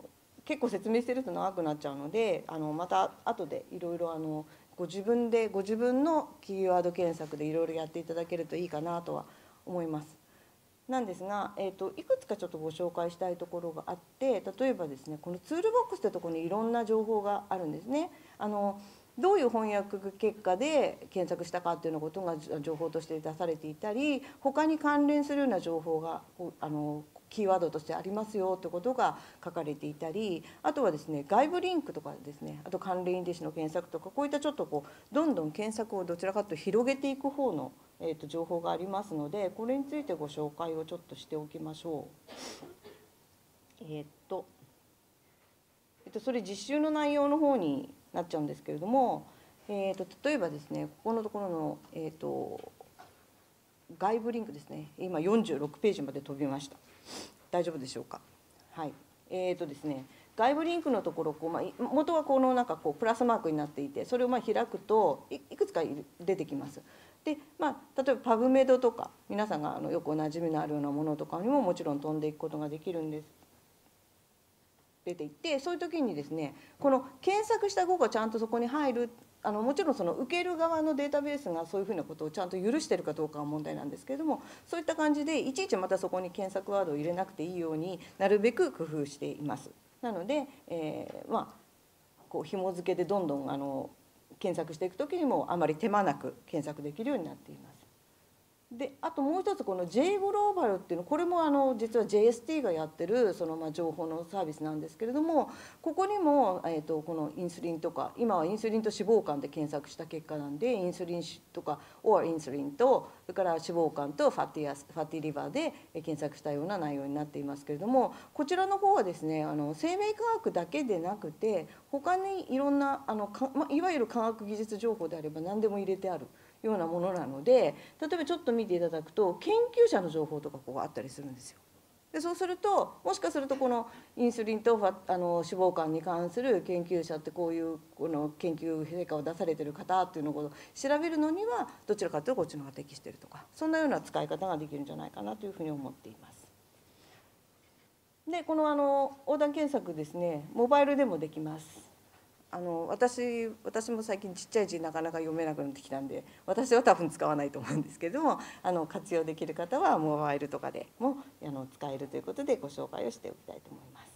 S1: 結構説明してると長くなっちゃうので、あのまた後でいろいろあのご自分でご自分のキーワード検索でいろいろやっていただけるといいかなとは思います。なんですが、えー、といくつかちょっとご紹介したいところがあって、例えばですね、このツールボックスというところにいろんな情報があるんですね。あのどういう翻訳結果で検索したかっていうようなことが情報として出されていたり、他に関連するような情報があのキーワードとしてありますよということが書かれていたり、あとはですね、外部リンクとかですね、あと関連因子の検索とか、こういったちょっとこうどんどん検索をどちらかというと広げていく方の、えー、と情報がありますので、これについてご紹介をちょっとしておきましょう。えっ、と、えっと、それ実習の内容の方になっちゃうんですけれども、えー、と例えばですね、ここのところの、えー、と外部リンクですね、今よんじゅうろくページまで飛びました。大丈夫でしょうか。はい。えーとですね、外部リンクのところこう、まあ、元はこのなんかこうプラスマークになっていて、それをまあ開くと い, いくつか出てきます。で、まあ、例えばパブメドとか皆さんがあのよくおなじみのあるようなものとかにももちろん飛んでいくことができるんです。出ていって、そういう時にですね、この検索した語がちゃんとそこに入る、あのもちろんその受ける側のデータベースがそういうふうなことをちゃんと許しているかどうかは問題なんですけれども、そういった感じでいちいちまたそこに検索ワードを入れなくていいようになるべく工夫しています。なので、えー、まあこう紐付けでどんどんあの検索していく時にもあまり手間なく検索できるようになっています。で、あともう一つこの J グローバルっていうの、これもあの実は ジェイエスティー がやってるそのまあ情報のサービスなんですけれども、ここにも、えー、とこのインスリンとか、今はインスリンと脂肪肝で検索した結果なんで、インスリンとか or インスリンと、それから脂肪肝とファティアスファティリバーで検索したような内容になっていますけれども、こちらの方はですね、あの生命科学だけでなくて他にいろんなあのか、まあ、いわゆる科学技術情報であれば何でも入れてあるようなものなので、例えばちょっと見ていただくと研究者の情報とかこうあったりするんですよ。でそうすると、もしかするとこのインスリンとファあの脂肪肝に関する研究者ってこういうこの研究成果を出されてる方っていうのを調べるのにはどちらかというとこっちの方が適しているとか、そんなような使い方ができるんじゃないかなというふうに思っています。でこのあの横断検索ですね、モバイルでもできます。あの 私, 私も最近ちっちゃい字なかなか読めなくなってきたんで、私は多分使わないと思うんですけれども、あの活用できる方はモバイルとかでもあの使えるということでご紹介をしておきたいと思います。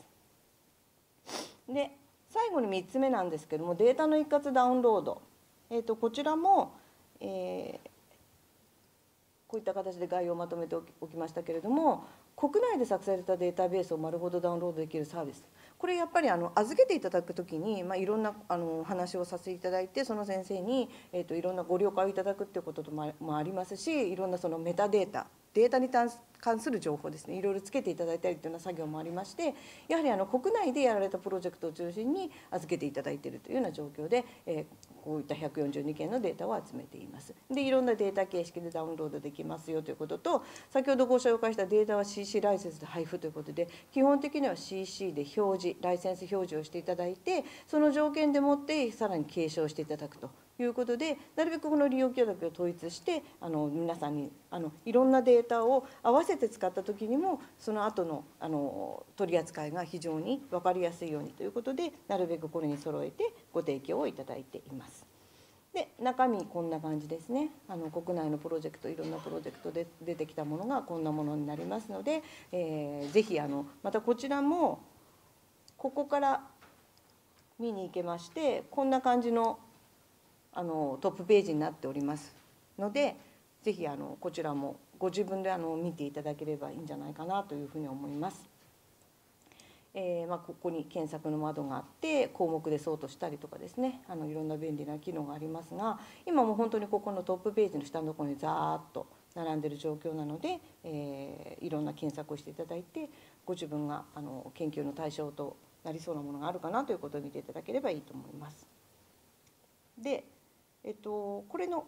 S1: で最後にみっつめなんですけれども、データの一括ダウンロード、えー、とこちらも、えー、こういった形で概要をまとめておきましたけれども、国内で作成されたデータベースを丸ごとダウンロードできるサービス、これやっぱりあの預けていただくときに、まあ、いろんなあの話をさせていただいて、その先生に、えー、といろんなご了解をいただくっていうこともありますし、いろんなそのメタデータデータに関する情報ですね、いろいろつけていただいたりというような作業もありまして、やはりあの国内でやられたプロジェクトを中心に預けていただいているというような状況で、えー、こういったひゃくよんじゅうにけんのデータを集めています。でいろんなデータ形式でダウンロードできますよということと、先ほどご紹介したデータは シーシー ライセンスで配布ということで、基本的には シーシー で表示ライセンス表示をしていただいて、その条件でもってさらに継承していただくということで、なるべくこの利用許諾を統一して、あの皆さんにあのいろんなデータを合わせて使った時にもその後のあの取り扱いが非常に分かりやすいようにということで、なるべくこれに揃えてご提供をいただいています。で中身こんな感じですね。あの国内のプロジェクト、いろんなプロジェクトで出てきたものがこんなものになりますので、えー、ぜひあのまたこちらもここから見に行けまして、こんな感じのあのトップページになっておりますので、ぜひあのこちらもご自分であの見ていただければいいんじゃないかなというふうに思います。えーまあ、ここに検索の窓があって、項目でソートしたりとかですね、あのいろんな便利な機能がありますが、今も本当にここのトップページの下のところにざーっと並んでいる状況なので、えー、いろんな検索をしていただいて、ご自分があの研究の対象となりそうなものがあるかなということを見ていただければいいと思います。で、えっと、これの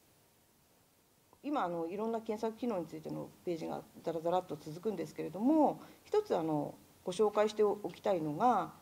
S1: 今あのいろんな検索機能についてのページがザラザラっと続くんですけれども、一つあのご紹介しておきたいのが、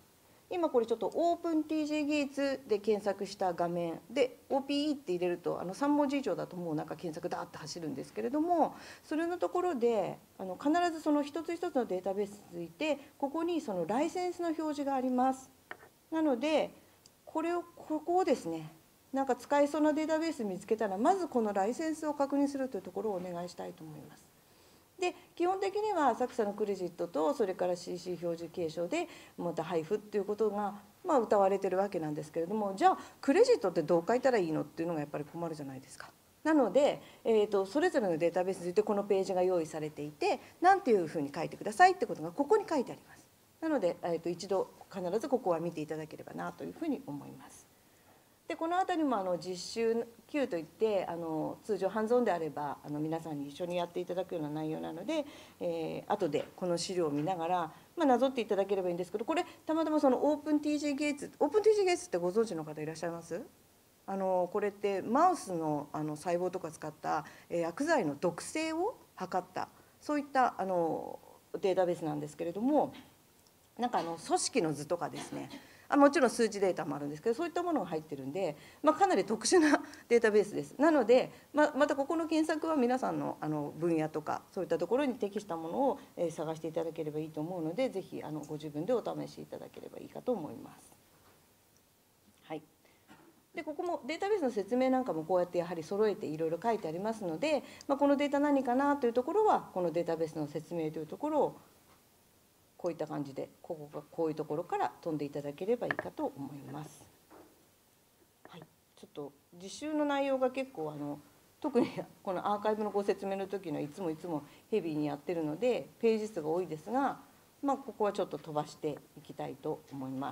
S1: 今これちょっとオープン ティージェー 技術で検索した画面で オーピーイー って入れるとあのさん文字以上だともうなんか検索ダーッと走るんですけれども、それのところであの必ずその一つ一つのデータベースについてここにそのライセンスの表示があります。なのでこれをここをですね、なんか使えそうなデータベース見つけたらまずこのライセンスを確認するというところをお願いしたいと思います。で基本的には浅草のクレジットとそれから シーシー 表示継承でまた配布っていうことがまあ謳われてるわけなんですけれども、じゃあクレジットってどう書いたらいいのっていうのがやっぱり困るじゃないですか。なので、えー、とそれぞれのデータベースについてこのページが用意されていて、何ていうふうに書いてくださいってことがここに書いてあります。なので、えー、と一度必ずここは見ていただければなというふうに思います。でこの辺りもあの実習級といってあの通常ハンズオンであればあの皆さんに一緒にやっていただくような内容なので、えー、後でこの資料を見ながら、まあ、なぞっていただければいいんですけど、これたまたまそのオープン ティージェー ゲーツオープン ティージェー ゲーツってご存知の方いらっしゃいます？あのこれってマウスのあの細胞とか使った、えー、薬剤の毒性を測ったそういったあのデータベースなんですけれども、なんかあの組織の図とかですね、あもちろん数値データもあるんですけど、そういったものが入ってるんで、まあ、かなり特殊なデータベースです。なので、ままたここの検索は皆さんのあの分野とかそういったところに適したものをえ探していただければいいと思うので、ぜひあのご自分でお試しいただければいいかと思います。はい、でここもデータベースの説明なんかもこうやってやはり揃えていろいろ書いてありますので、まあ、このデータ何かなというところはこのデータベースの説明というところをこういった感じでここがこういうところから飛んでいただければいいかと思います。はい、ちょっと実習の内容が結構あの特にこのアーカイブのご説明の時にはいつもいつもヘビーにやってるのでページ数が多いですが、まあ、ここはちょっと飛ばしていきたいと思います。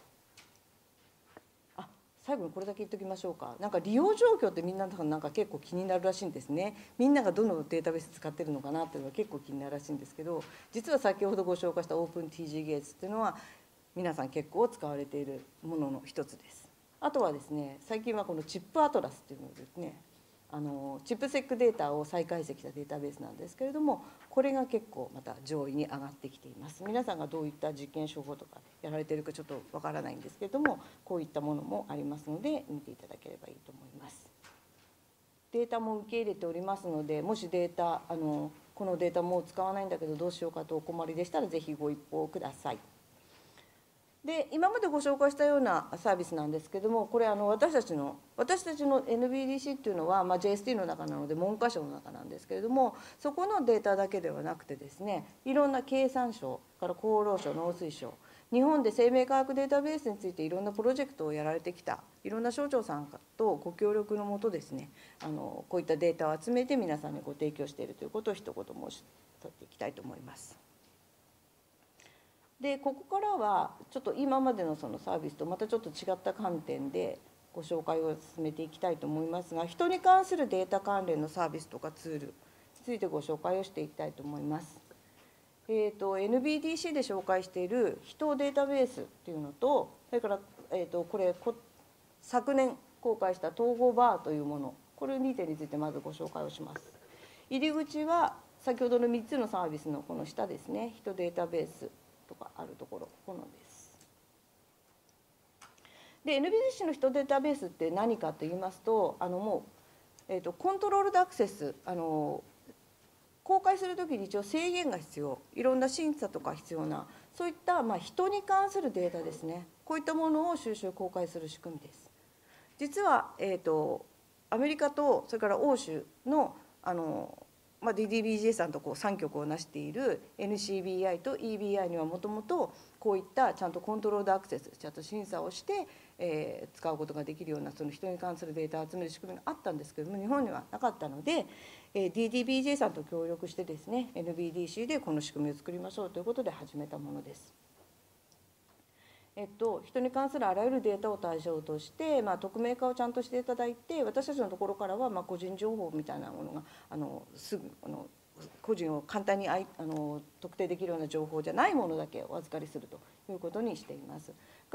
S1: あ、最後にこれだけ言っておきましょうか。なんか利用状況ってみんななんか結構気になるらしいんですね。みんながどのデータベース使ってるのかなっていうのが結構気になるらしいんですけど、実は先ほどご紹介したオープン ティージェー ゲーツっていうのは皆さん結構使われているものの一つです。あとはですね、最近はこのチップアトラスっていうのをですね、あのチップセックデータを再解析したデータベースなんですけれども、これが結構また上位に上がってきています。皆さんがどういった実験手法とかやられているかちょっとわからないんですけれども、こういったものもありますので見ていただければいいと思います。データも受け入れておりますので、もしデータあのこのデータもう使わないんだけどどうしようかとお困りでしたらぜひご一報ください。で今までご紹介したようなサービスなんですけども、これあの私たちの私たちの エヌビーディーシー っていうのは、まあ、ジェーエスティー の中なので文科省の中なんですけれども、そこのデータだけではなくてですね、いろんな経産省から厚労省、農水省、日本で生命科学データベースについていろんなプロジェクトをやられてきたいろんな省庁さんとご協力のもとですね、あのこういったデータを集めて皆さんにご提供しているということを一言申し上げていきたいと思います。でここからはちょっと今までのそのサービスとまたちょっと違った観点でご紹介を進めていきたいと思いますが、人に関するデータ関連のサービスとかツールについてご紹介をしていきたいと思います。えーと、エヌビーディーシー で紹介している人データベースっていうのと、それから、えーと、これこ昨年公開した統合バーというもの、これにてんについてまずご紹介をします。入り口は先ほどのみっつのサービスのこの下ですね、人データベースとかあるところ、このです。で エヌビーディーシー の人データベースって何かと言いますと、あのもう、えーと、コントロールドアクセス、あの公開するときに一応制限が必要、いろんな審査とか必要な、そういったまあ人に関するデータですね、こういったものを収集公開する仕組みです。実は、えーと、アメリカとそれから欧州のあのまあ、ディーディービージェー さんとこうさん局を成している エヌシービーアイ と イービーアイ にはもともとこういったちゃんとコントロールアクセス、ちゃんと審査をして、えー、使うことができるようなその人に関するデータを集める仕組みがあったんですけれども、日本にはなかったので、えー、ディーディービージェー さんと協力してですね エヌビーディーシー でこの仕組みを作りましょうということで始めたものです。えっと、人に関するあらゆるデータを対象として、まあ、匿名化をちゃんとしていただいて、私たちのところからはまあ個人情報みたいなものがあのすぐあの個人を簡単にあいあの特定できるような情報じゃないものだけお預かりするということにしています。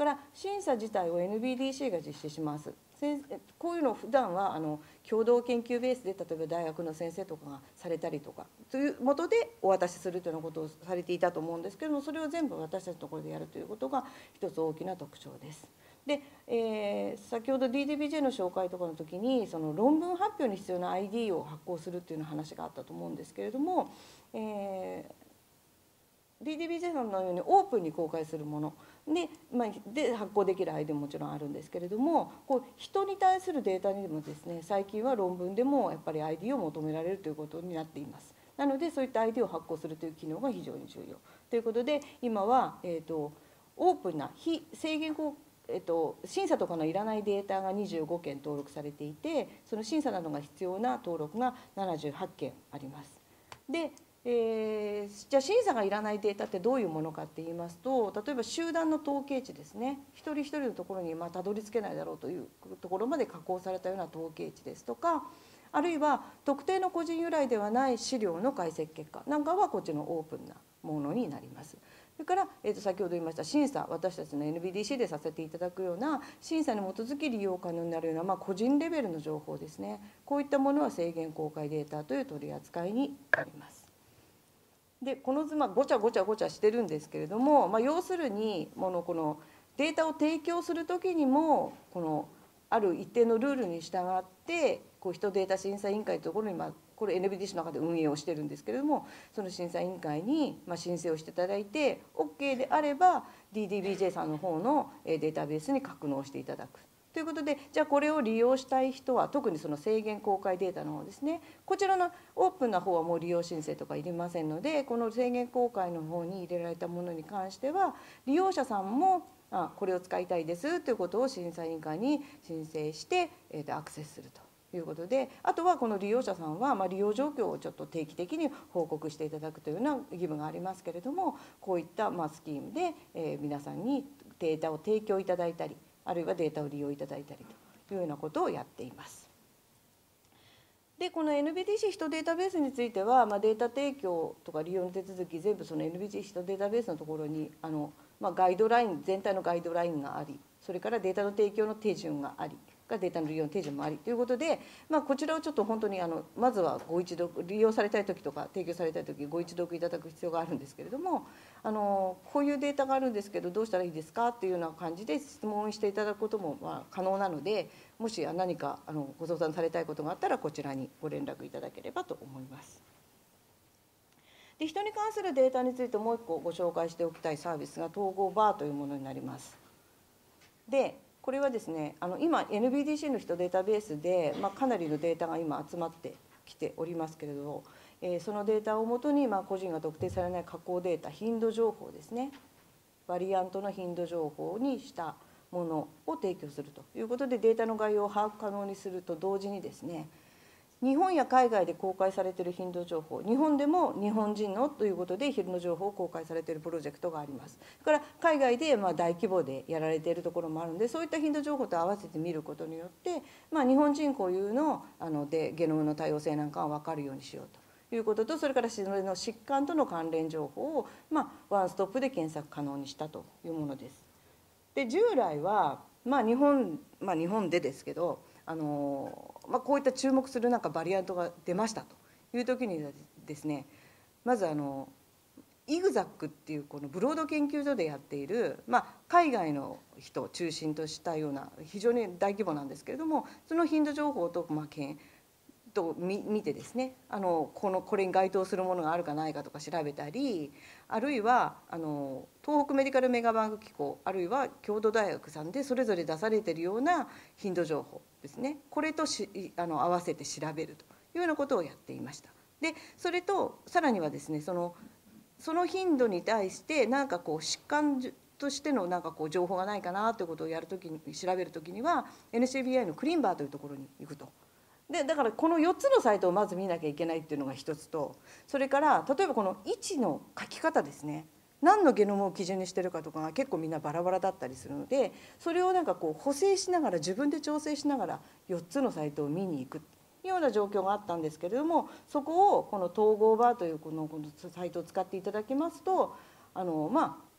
S1: から審査自体を エヌビーディーシー が実施します。こういうのを普段はあの共同研究ベースで例えば大学の先生とかがされたりとかというもとでお渡しするというようなことをされていたと思うんですけれども、それを全部私たちのところでやるということが一つ大きな特徴です。で、えー、先ほど ディーディービージェー の紹介とかの時にその論文発表に必要な アイディー を発行するっていうような話があったと思うんですけれども、えーディーディービージェー さんのようにオープンに公開するもので、まあ、で発行できるアイデアももちろんあるんですけれども、こう人に対するデータにもですね、最近は論文でもやっぱり アイディー を求められるということになっています。なのでそういった アイディー を発行するという機能が非常に重要ということで、今は、えーと、オープンな非制限公えっと、審査とかのいらないデータがにじゅうごけん登録されていて、その審査などが必要な登録がななじゅうはちけんあります。でえー、じゃあ審査がいらないデータってどういうものかって言いますと、例えば集団の統計値ですね、一人一人のところにまあたどり着けないだろうというところまで加工されたような統計値ですとか、あるいは特定の個人由来ではない資料の解析結果なんかはこっちのオープンなものになります。それから、えー、と先ほど言いました審査、私たちの エヌビーディーシー でさせていただくような審査に基づき利用可能になるような、まあ、個人レベルの情報ですね、こういったものは制限公開データという取り扱いになります。でこの図、まあ、ごちゃごちゃごちゃしてるんですけれども、まあ、要するにものこのデータを提供する時にもこのある一定のルールに従ってこう人データ審査委員会というところに、まあ、これ エヌビーディーシー の中で運営をしてるんですけれども、その審査委員会にまあ申請をしていただいて OK であれば ディーディービージェー さんの方のデータベースに格納していただく。ということで、じゃあこれを利用したい人は特にその制限公開データの方ですね、こちらのオープンな方はもう利用申請とかいりませんので、この制限公開の方に入れられたものに関しては利用者さんもあこれを使いたいですということを審査委員会に申請して、えー、とアクセスするということで、あとはこの利用者さんはまあ利用状況をちょっと定期的に報告していただくというような義務がありますけれども、こういったまあスキームで、えー、皆さんにデータを提供いただいたり、あるいはデータを利用いただいたりというようなことをやっています。でこの エヌビーディーシー 人データベースについては、まあ、データ提供とか利用の手続き全部その エヌビーディーシー 人データベースのところにあの、まあ、ガイドライン全体のガイドラインがあり、それからデータの提供の手順があり、データの利用の手順もありということで、まあ、こちらをちょっと本当にあのまずはご一読利用されたい時とか提供されたい時ご一読いただく必要があるんですけれども、あのこういうデータがあるんですけどどうしたらいいですかっていうような感じで質問していただくこともまあ可能なので、もし何かあのご相談されたいことがあったらこちらにご連絡いただければと思います。で人に関するデータについてもう一個ご紹介しておきたいサービスが統合バーというものになります。でこれはですね、あの今 エヌビーディーシー の人データベースで、まあ、かなりのデータが今集まってきておりますけれど、えー、そのデータをもとに、まあ、個人が特定されない加工データ、頻度情報ですね、バリアントの頻度情報にしたものを提供するということで、データの概要を把握可能にすると同時にですね、日本や海外で公開されている頻度情報、日本でも日本人のということで頻度情報を公開されているプロジェクトがあります。それから海外でまあ大規模でやられているところもあるので、そういった頻度情報と合わせて見ることによって、まあ、日本人固有のあのでゲノムの多様性なんかが分かるようにしようということと、それからそれの疾患との関連情報を、まあ、ワンストップで検索可能にしたというものです。で従来は、まあ、日本、まあ、日本でですけど、あのまあ、こういった注目するなんかバリアントが出ましたという時にですね、まずあのイグザックっていうこのブロード研究所でやっている、まあ、海外の人を中心としたような非常に大規模なんですけれども、その頻度情報と、まあ、けんと見てですね、あのこのこれに該当するものがあるかないかとか調べたり、あるいはあの東北メディカルメガバンク機構、あるいは京都大学さんでそれぞれ出されているような頻度情報ですね、これとしあの合わせて調べるというようなことをやっていました。でそれとさらにはですね、そのその頻度に対して何かこう疾患としてのなんかこう情報がないかなということをやるときに調べるときには エヌシービーアイ のクリンバーというところに行くと。でだからこのよっつのサイトをまず見なきゃいけないっていうのが一つと、それから例えばこの位置の書き方ですね、何のゲノムを基準にしてるかとかが結構みんなバラバラだったりするので、それをなんかこう補正しながら自分で調整しながらよっつのサイトを見に行くような状況があったんですけれども、そこをこの統合バーというこのこのサイトを使っていただきますと、あのまあ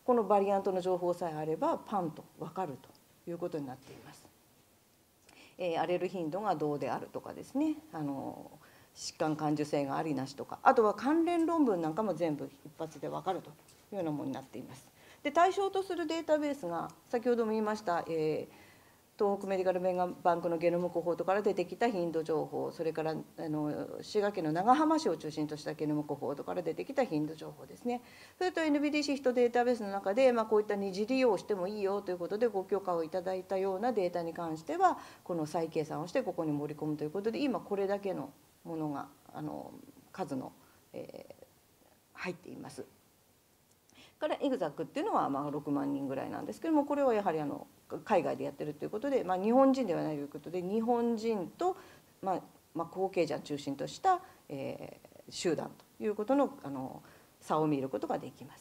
S1: このバリアントの情報さえあればパンと分かるということになっています。えー、アレル頻度がどうであるとかですね、あの疾患感受性がありなしとか、あとは関連論文なんかも全部一発で分かるというようなものになっています。で、対象とするデータベースが先ほども言いました、えー東北メディカルバンクのゲノムコホートから出てきた頻度情報、それからあの滋賀県の長浜市を中心としたゲノムコホートから出てきた頻度情報ですね。それと エヌビーディーシー ヒトデータベースの中で、まあ、こういった二次利用してもいいよということでご許可をいただいたようなデータに関しては、この再計算をしてここに盛り込むということで、今これだけのものがあの数の、えー、入っています。からエグザックっていうのはまあろくまんにんぐらいなんですけども、これはやはりあの海外でやってるということで、まあ、日本人ではないということで、日本人と、まあまあ、後継者を中心とした、えー、集団ということの、あの差を見ることができます。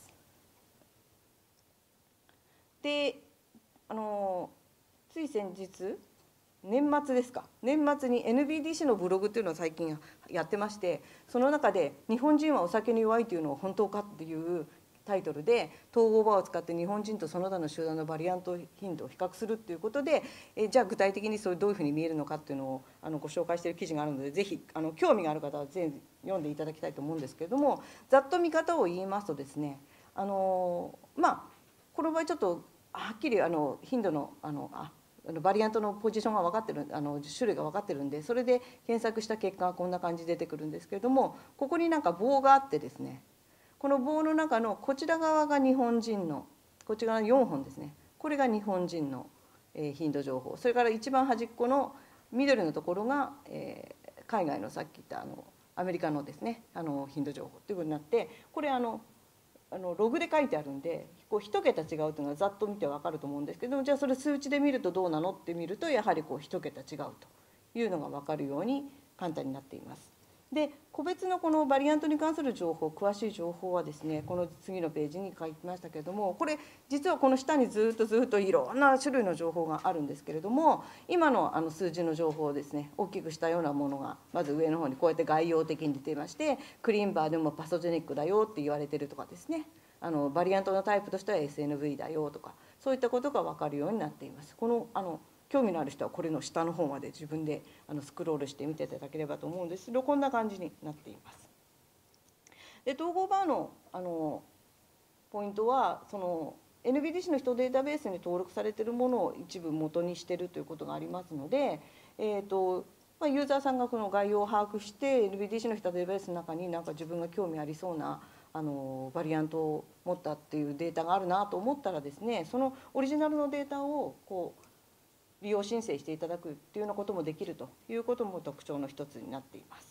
S1: で、あのつい先日年末ですか、年末に エヌビーディーシー のブログっていうのを最近やってまして、その中で「日本人はお酒に弱いというのは本当か?」っていうタイトルで統合バーを使って日本人とその他の集団のバリアント頻度を比較するっていうことで、えじゃあ具体的にそれどういうふうに見えるのかっていうのをあのご紹介している記事があるので、ぜひあの興味がある方は全部読んでいただきたいと思うんですけれども、ざっと見方を言いますとですね、あのまあこの場合ちょっとはっきりあの頻度のあのあバリアントのポジションが分かってる、あの種類が分かってるんで、それで検索した結果がこんな感じで出てくるんですけれども、ここになんか棒があってですね、この棒の中のこちら側が日本人の、こちらのよんほんですね、これが日本人の頻度情報、それから一番端っこの緑のところが、えー、海外のさっき言ったあのアメリカのですね、あの頻度情報ということになって、これあのあのログで書いてあるんで、こう一桁違うというのはざっと見て分かると思うんですけども、じゃあそれ数値で見るとどうなのって見ると、やはりこう一桁違うというのが分かるように簡単になっています。で、個別のこのバリアントに関する情報、詳しい情報はですね、この次のページに書きましたけれども、これ実はこの下にずっとずっといろんな種類の情報があるんですけれども、今のあの数字の情報をですね、大きくしたようなものがまず上の方にこうやって概要的に出ていまして、クリーンバーでもパソジェニックだよって言われてるとかですね、あのバリアントのタイプとしては エスエヌブイ だよとか、そういったことが分かるようになっています。このあの興味のある人はこれの下の方まで自分であのスクロールして見ていただければと思うんですけど、こんな感じになっています。で、統合バーのあのポイントは、その エヌビーディーシー の人データベースに登録されているものを一部元にしているということがありますので、えーとまあ、ユーザーさんがこの概要を把握して エヌビーディーシー の人データベースの中になんか自分が興味ありそうなあのバリアントを持ったっていうデータがあるなと思ったらですね、そのオリジナルのデータをこう利用申請していただくっていうようなこともできるということも特徴の一つになっています。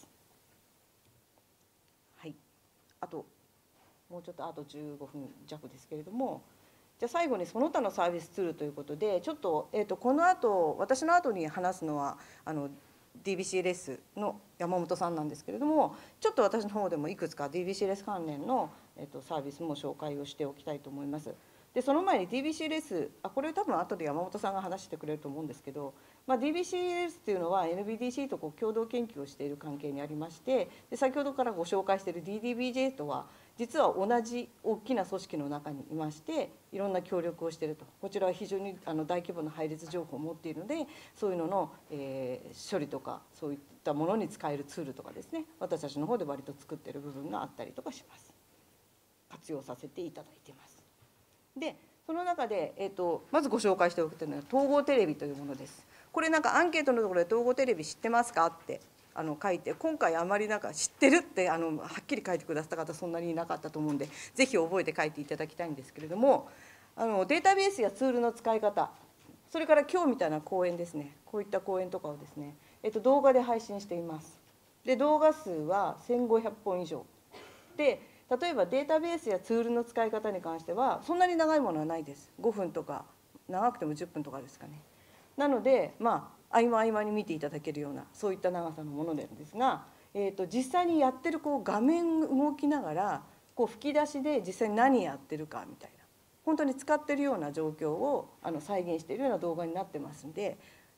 S1: はい、あともうちょっとあとじゅうごふん弱ですけれども、じゃあ最後にその他のサービスツールということで、ちょっと、えーとこの後私の後に話すのはあの ディービーシーエルエス の山本さんなんですけれども、ちょっと私の方でもいくつか ディービーシーエルエス 関連の、えーとサービスも紹介をしておきたいと思います。で、その前に ディービーシーエルエス、あ、これ多分後で山本さんが話してくれると思うんですけど、まあ、ディービーシーエルエス っていうのは エヌビーディーシー とこう共同研究をしている関係にありまして、で先ほどからご紹介している ディーディービージェー とは実は同じ大きな組織の中にいまして、いろんな協力をしていると。こちらは非常にあの大規模な配列情報を持っているので、そういうのの、えー、処理とかそういったものに使えるツールとかですね、私たちの方で割と作っている部分があったりとかします。活用させていただいています。で、その中で、えー、とまずご紹介しておくというのは統合テレビというものです。これなんかアンケートのところで統合テレビ知ってますかってあの書いて、今回あまりなんか知ってるってあのはっきり書いてくださった方そんなにいなかったと思うんで、ぜひ覚えて書いていただきたいんですけれども、あのデータベースやツールの使い方、それから今日みたいな講演ですね、こういった講演とかをですね、えー、と動画で配信しています。で、動画数はせんごひゃっぽん以上で、例えばデータベースやツールの使い方に関してはそんなに長いものはないです。ごふんとか長くてもじゅっぷんとかですかね。なのでまあ合間合間に見ていただけるようなそういった長さのものなんですが、えー、と実際にやってるこう画面動きながらこう吹き出しで実際に何やってるかみたいな、本当に使ってるような状況をあの再現しているような動画になってますんで、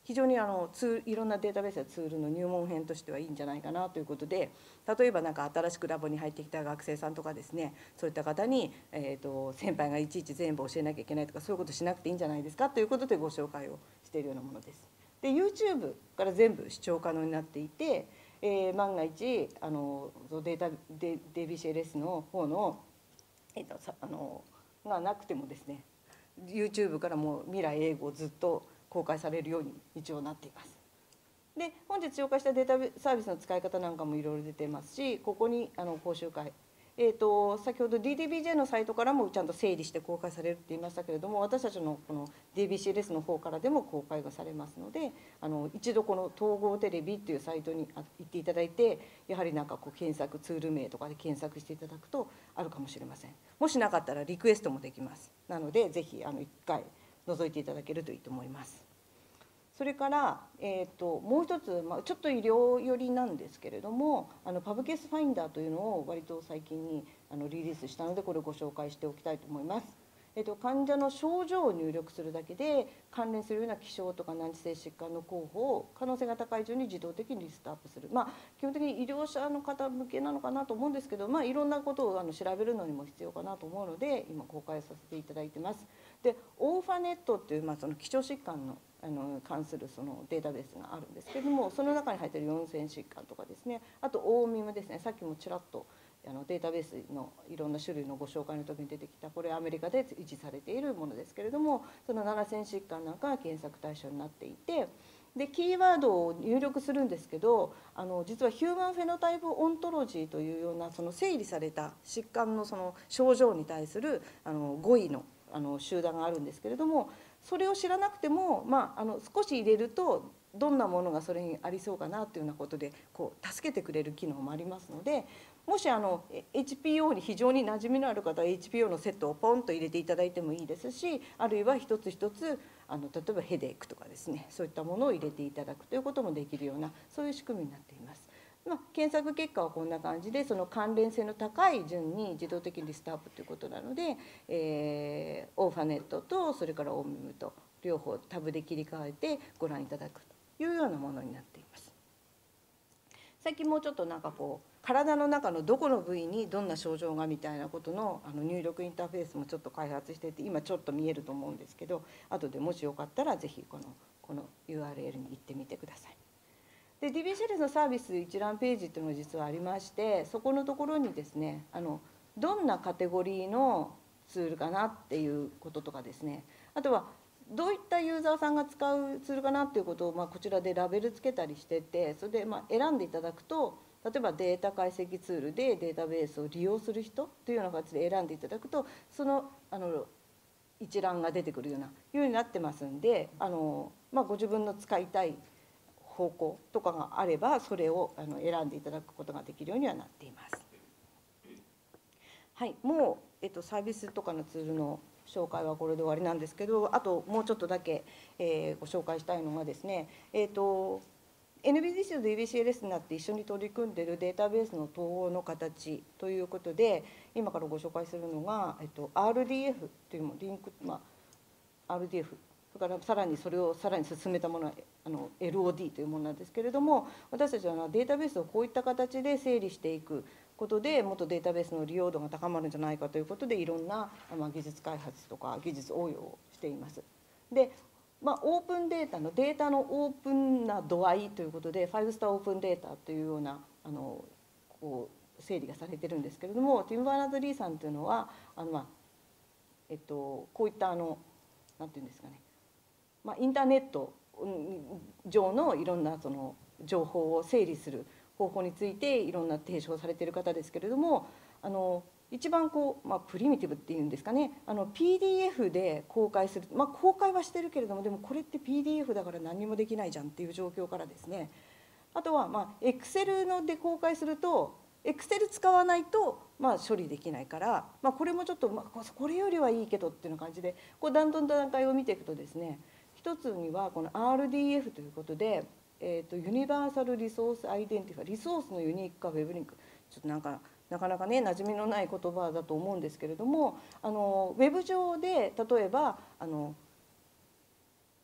S1: 非常にあのツーいろんなデータベースやツールの入門編としてはいいんじゃないかなということで、例えばなんか新しくラボに入ってきた学生さんとかですね、そういった方に、えー、と先輩がいちいち全部教えなきゃいけないとか、そういうことしなくていいんじゃないですかということでご紹介をしているようなものです。で YouTube から全部視聴可能になっていて、えー、万が一あのデータデ ディービーシーエルエス の方の、えー、とさあのがなくてもですね、 YouTube からも未来英語をずっと公開されるように一応なっています。で本日紹介したデータサービスの使い方なんかもいろいろ出てますし、ここにあの講習会、えー、と先ほど ディーディービージェー のサイトからもちゃんと整理して公開されるって言いましたけれども、私たちのこの ディービーシーエルエス の方からでも公開がされますので、あの一度この統合テレビっていうサイトに行っていただいて、やはりなんかこう検索ツール名とかで検索していただくとあるかもしれません。もしなかったらリクエストもできます。なのでぜひあのいっかい覗いていただけるといいと思います。それから、えー、ともう一つ、まあ、ちょっと医療寄りなんですけれども、あのパブケースファインダーというのを割と最近にあのリリースしたので、これをご紹介しておきたいと思います。えー、と患者の症状を入力するだけで関連するような気象とか難治性疾患の候補を可能性が高い順に自動的にリストアップする、まあ、基本的に医療者の方向けなのかなと思うんですけど、まあ、いろんなことをあの調べるのにも必要かなと思うので今公開させていただいてます。でオーファネットっていう、まあ、その希少疾患のあの関するそのデータベースがあるんですけれども、その中に入っているよんせん疾患とかですね、あとオーミムですね、さっきもちらっとあのデータベースのいろんな種類のご紹介の時に出てきた、これアメリカで維持されているものですけれども、そのななせん疾患なんかが検索対象になっていて、でキーワードを入力するんですけど、あの実はヒューマンフェノタイプオントロジーというようなその整理された疾患のその症状に対するあの語彙のあの集団があるんですけれども、それを知らなくても、まあ、あの少し入れるとどんなものがそれにありそうかなというようなことでこう助けてくれる機能もありますので、もしあの エイチピーオー に非常に馴染みのある方は エイチピーオー のセットをポンと入れていただいてもいいですし、あるいは一つ一つあの例えばヘデークとかですね、そういったものを入れていただくということもできるような、そういう仕組みになっています。まあ、検索結果はこんな感じで、その関連性の高い順に自動的にリストアップということなので、えー、オーファネットとそれからオーミムと両方タブで切り替えてご覧いただくというようなものになっています。最近もうちょっとなんかこう体の中のどこの部位にどんな症状がみたいなことのあの入力インターフェースもちょっと開発していて、今ちょっと見えると思うんですけど、後でもしよかったらぜひこのこの ユーアールエル に行ってみてください。で ディービーシーエルエス のサービス一覧ページっていうのが実はありまして、そこのところにですね、あのどんなカテゴリーのツールかなっていうこととかですね、あとはどういったユーザーさんが使うツールかなっていうことを、まあ、こちらでラベルつけたりしてて、それでまあ選んでいただくと、例えばデータ解析ツールでデータベースを利用する人というような形で選んでいただくと、そのあの一覧が出てくるようなようになってますんで、あの、まあ、ご自分の使いたい方向とかがあればそれをあの選んでいただくことができるようにはなっています。はい、もう、えっと、サービスとかのツールの紹介はこれで終わりなんですけど、あともうちょっとだけ、えー、ご紹介したいのがですね、えっと エヌビーディーシー と ディービーシーエルエス になって一緒に取り組んでいるデータベースの統合の形ということで、今からご紹介するのが、えっと、アールディーエフ というリンク、まあ、アールディーエフ、それからさらにそれをさらに進めたものはあの エルオーディー というものなんですけれども、私たちはデータベースをこういった形で整理していくことでもっとデータベースの利用度が高まるんじゃないかということで、いろんな、まあ、技術開発とか技術応用をしています。でまあ、オープンデータのデータのオープンな度合いということで、ファイブスターオープンデータというようなあのこう整理がされてるんですけれども、ティム・バーナード・リーさんというのはあの、まあえっと、こういったあのなんていうんですかね、まあ、インターネット上のいろんなその情報を整理する方法についていろんな提唱されている方ですけれども、あの一番こう、まあ、プリミティブっていうんですかね、あの ピーディーエフ で公開する、まあ、公開はしてるけれども、でもこれって ピーディーエフ だから何もできないじゃんっていう状況からですね、あとはまあ Excel ので公開すると Excel 使わないとまあ処理できないから、まあ、これもちょっとまあこれよりはいいけどっていう感じで、こうだんだん段階を見ていくとですね、一つにはこの アールディーエフ ということで、えー、とユニバーサルリソースアイデンティファイ、リソースのユニーク化ウェブリンク、ちょっとなんかなかなかね馴染みのない言葉だと思うんですけれども、あのウェブ上で例えばあの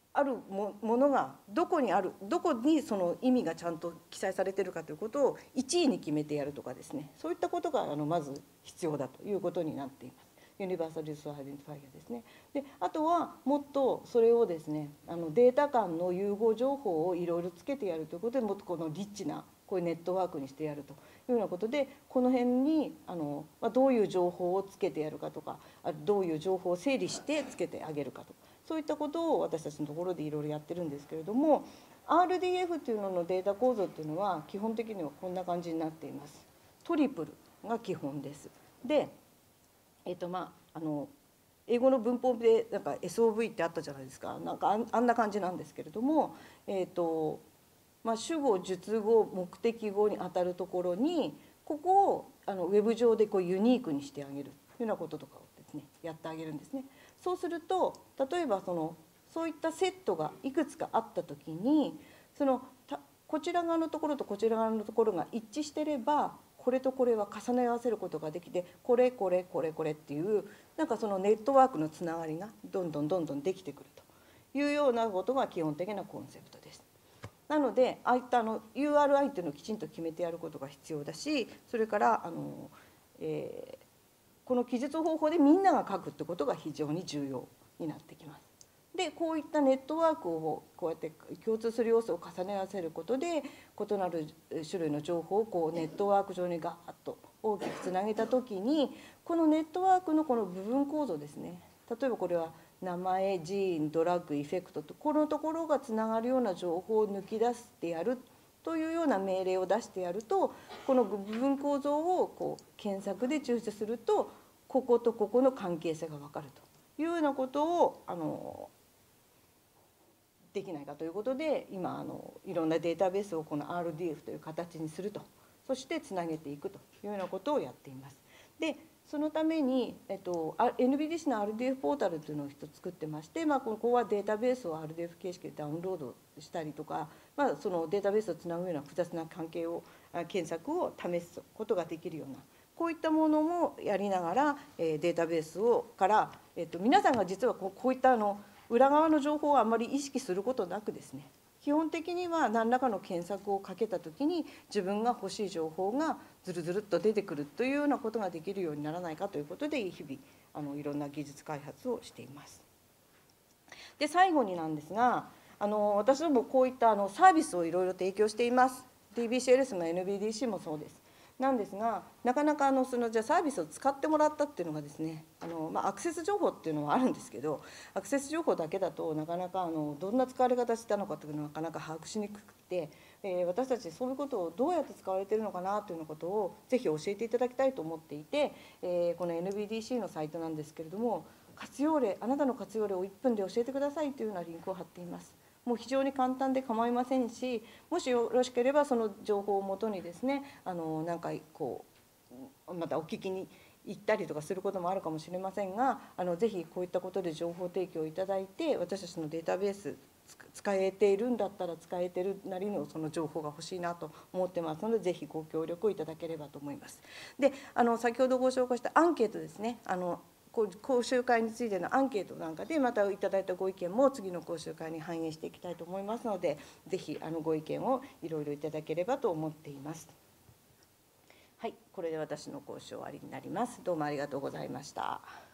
S1: あるものがどこにある、どこにその意味がちゃんと記載されているかということをいちいに決めてやるとかですね、そういったことがあのまず必要だということになっています。ユニバーサルリソースアイデンティファイアですね。であとはもっとそれをですね、あのデータ間の融合情報をいろいろつけてやるということで、もっとこのリッチなこういうネットワークにしてやるというようなことで、この辺にあの、まあ、どういう情報をつけてやるかとか、あどういう情報を整理してつけてあげるかとか、そういったことを私たちのところでいろいろやってるんですけれども、 アールディーエフ というののデータ構造というのは基本的にはこんな感じになっています。トリプルが基本です。で、えっとまああの英語の文法でなんか エスオーブイ ってあったじゃないですか。なんかあんあんな感じなんですけれども、えっとまあ、主語述語目的語にあたるところにここをあのウェブ上でこうユニークにしてあげるというようなこととかをですねやってあげるんですね。そうすると例えばそのそういったセットがいくつかあった時に、そのこちら側のところとこちら側のところが一致してれば、これとこれは重ね合わせることができて、これこれこれこれっていうなんかそのネットワークのつながりがどんどんどんどんできてくるというようなことが基本的なコンセプトです。なのでああいったあの ユーアールアイ っていうのをきちんと決めてやることが必要だし、それからあの、えー、この記述方法でみんなが書くってことが非常に重要になってきます。でこういったネットワークをこうやって共通する要素を重ね合わせることで、異なる種類の情報をこうネットワーク上にガーッと大きくつなげた時に、このネットワークのこの部分構造ですね、例えばこれは名前、ジーン、ドラッグ、エフェクトとこのところがつながるような情報を抜き出してやるというような命令を出してやると、この部分構造をこう検索で抽出すると、こことここの関係性が分かるというようなことをあのできないかということで、今あのいろんなデータベースをこの アールディーエフ という形にすると、そしてつなげていくというようなことをやっています。でそのために、えっと、エヌビーディーシー の アールディーエフ ポータルというのを一つ作ってまして、まあ、ここはデータベースを アールディーエフ 形式でダウンロードしたりとか、まあ、そのデータベースをつなぐような複雑な関係を検索を試すことができるような、こういったものもやりながら、えー、データベースをから、えっと、皆さんが実はこうこういったあの裏側の情報をあまり意識することなくですね、基本的には何らかの検索をかけた時に自分が欲しい情報がずるずるっと出てくるというようなことができるようにならないかということで、日々あのいろんな技術開発をしています。で最後になんですが、あの私どもこういったあのサービスをいろいろ提供しています。 ティービーシーエルエス も エヌビーディーシー もそうです。なんですが、なかなかあのそのじゃあサービスを使ってもらったっていうのがですね、あの、まあ、アクセス情報っていうのはあるんですけど、アクセス情報だけだとなかなかあのどんな使われ方したのかというのはなかなか把握しにくくて、えー、私たちそういうことをどうやって使われているのかなというようなことをぜひ教えていただきたいと思っていて、えー、この エヌビーディーシー のサイトなんですけれども、活用例、あなたの活用例をいっぷんで教えてくださいというようなリンクを貼っています。もう非常に簡単で構いませんし、もしよろしければその情報をもとにですね、あのなんかこうまたお聞きに行ったりとかすることもあるかもしれませんが、あのぜひこういったことで情報提供いただいて、私たちのデータベース使えているんだったら使えてるなりのその情報が欲しいなと思ってますので、ぜひご協力をいただければと思います。で、あの先ほどご紹介したアンケートですね、あの講習会についてのアンケートなんかでまたいただいたご意見も次の講習会に反映していきたいと思いますので、ぜひあのご意見をいろいろいただければと思っています。はい、これで私の講習終わりになります。どうもありがとうございました。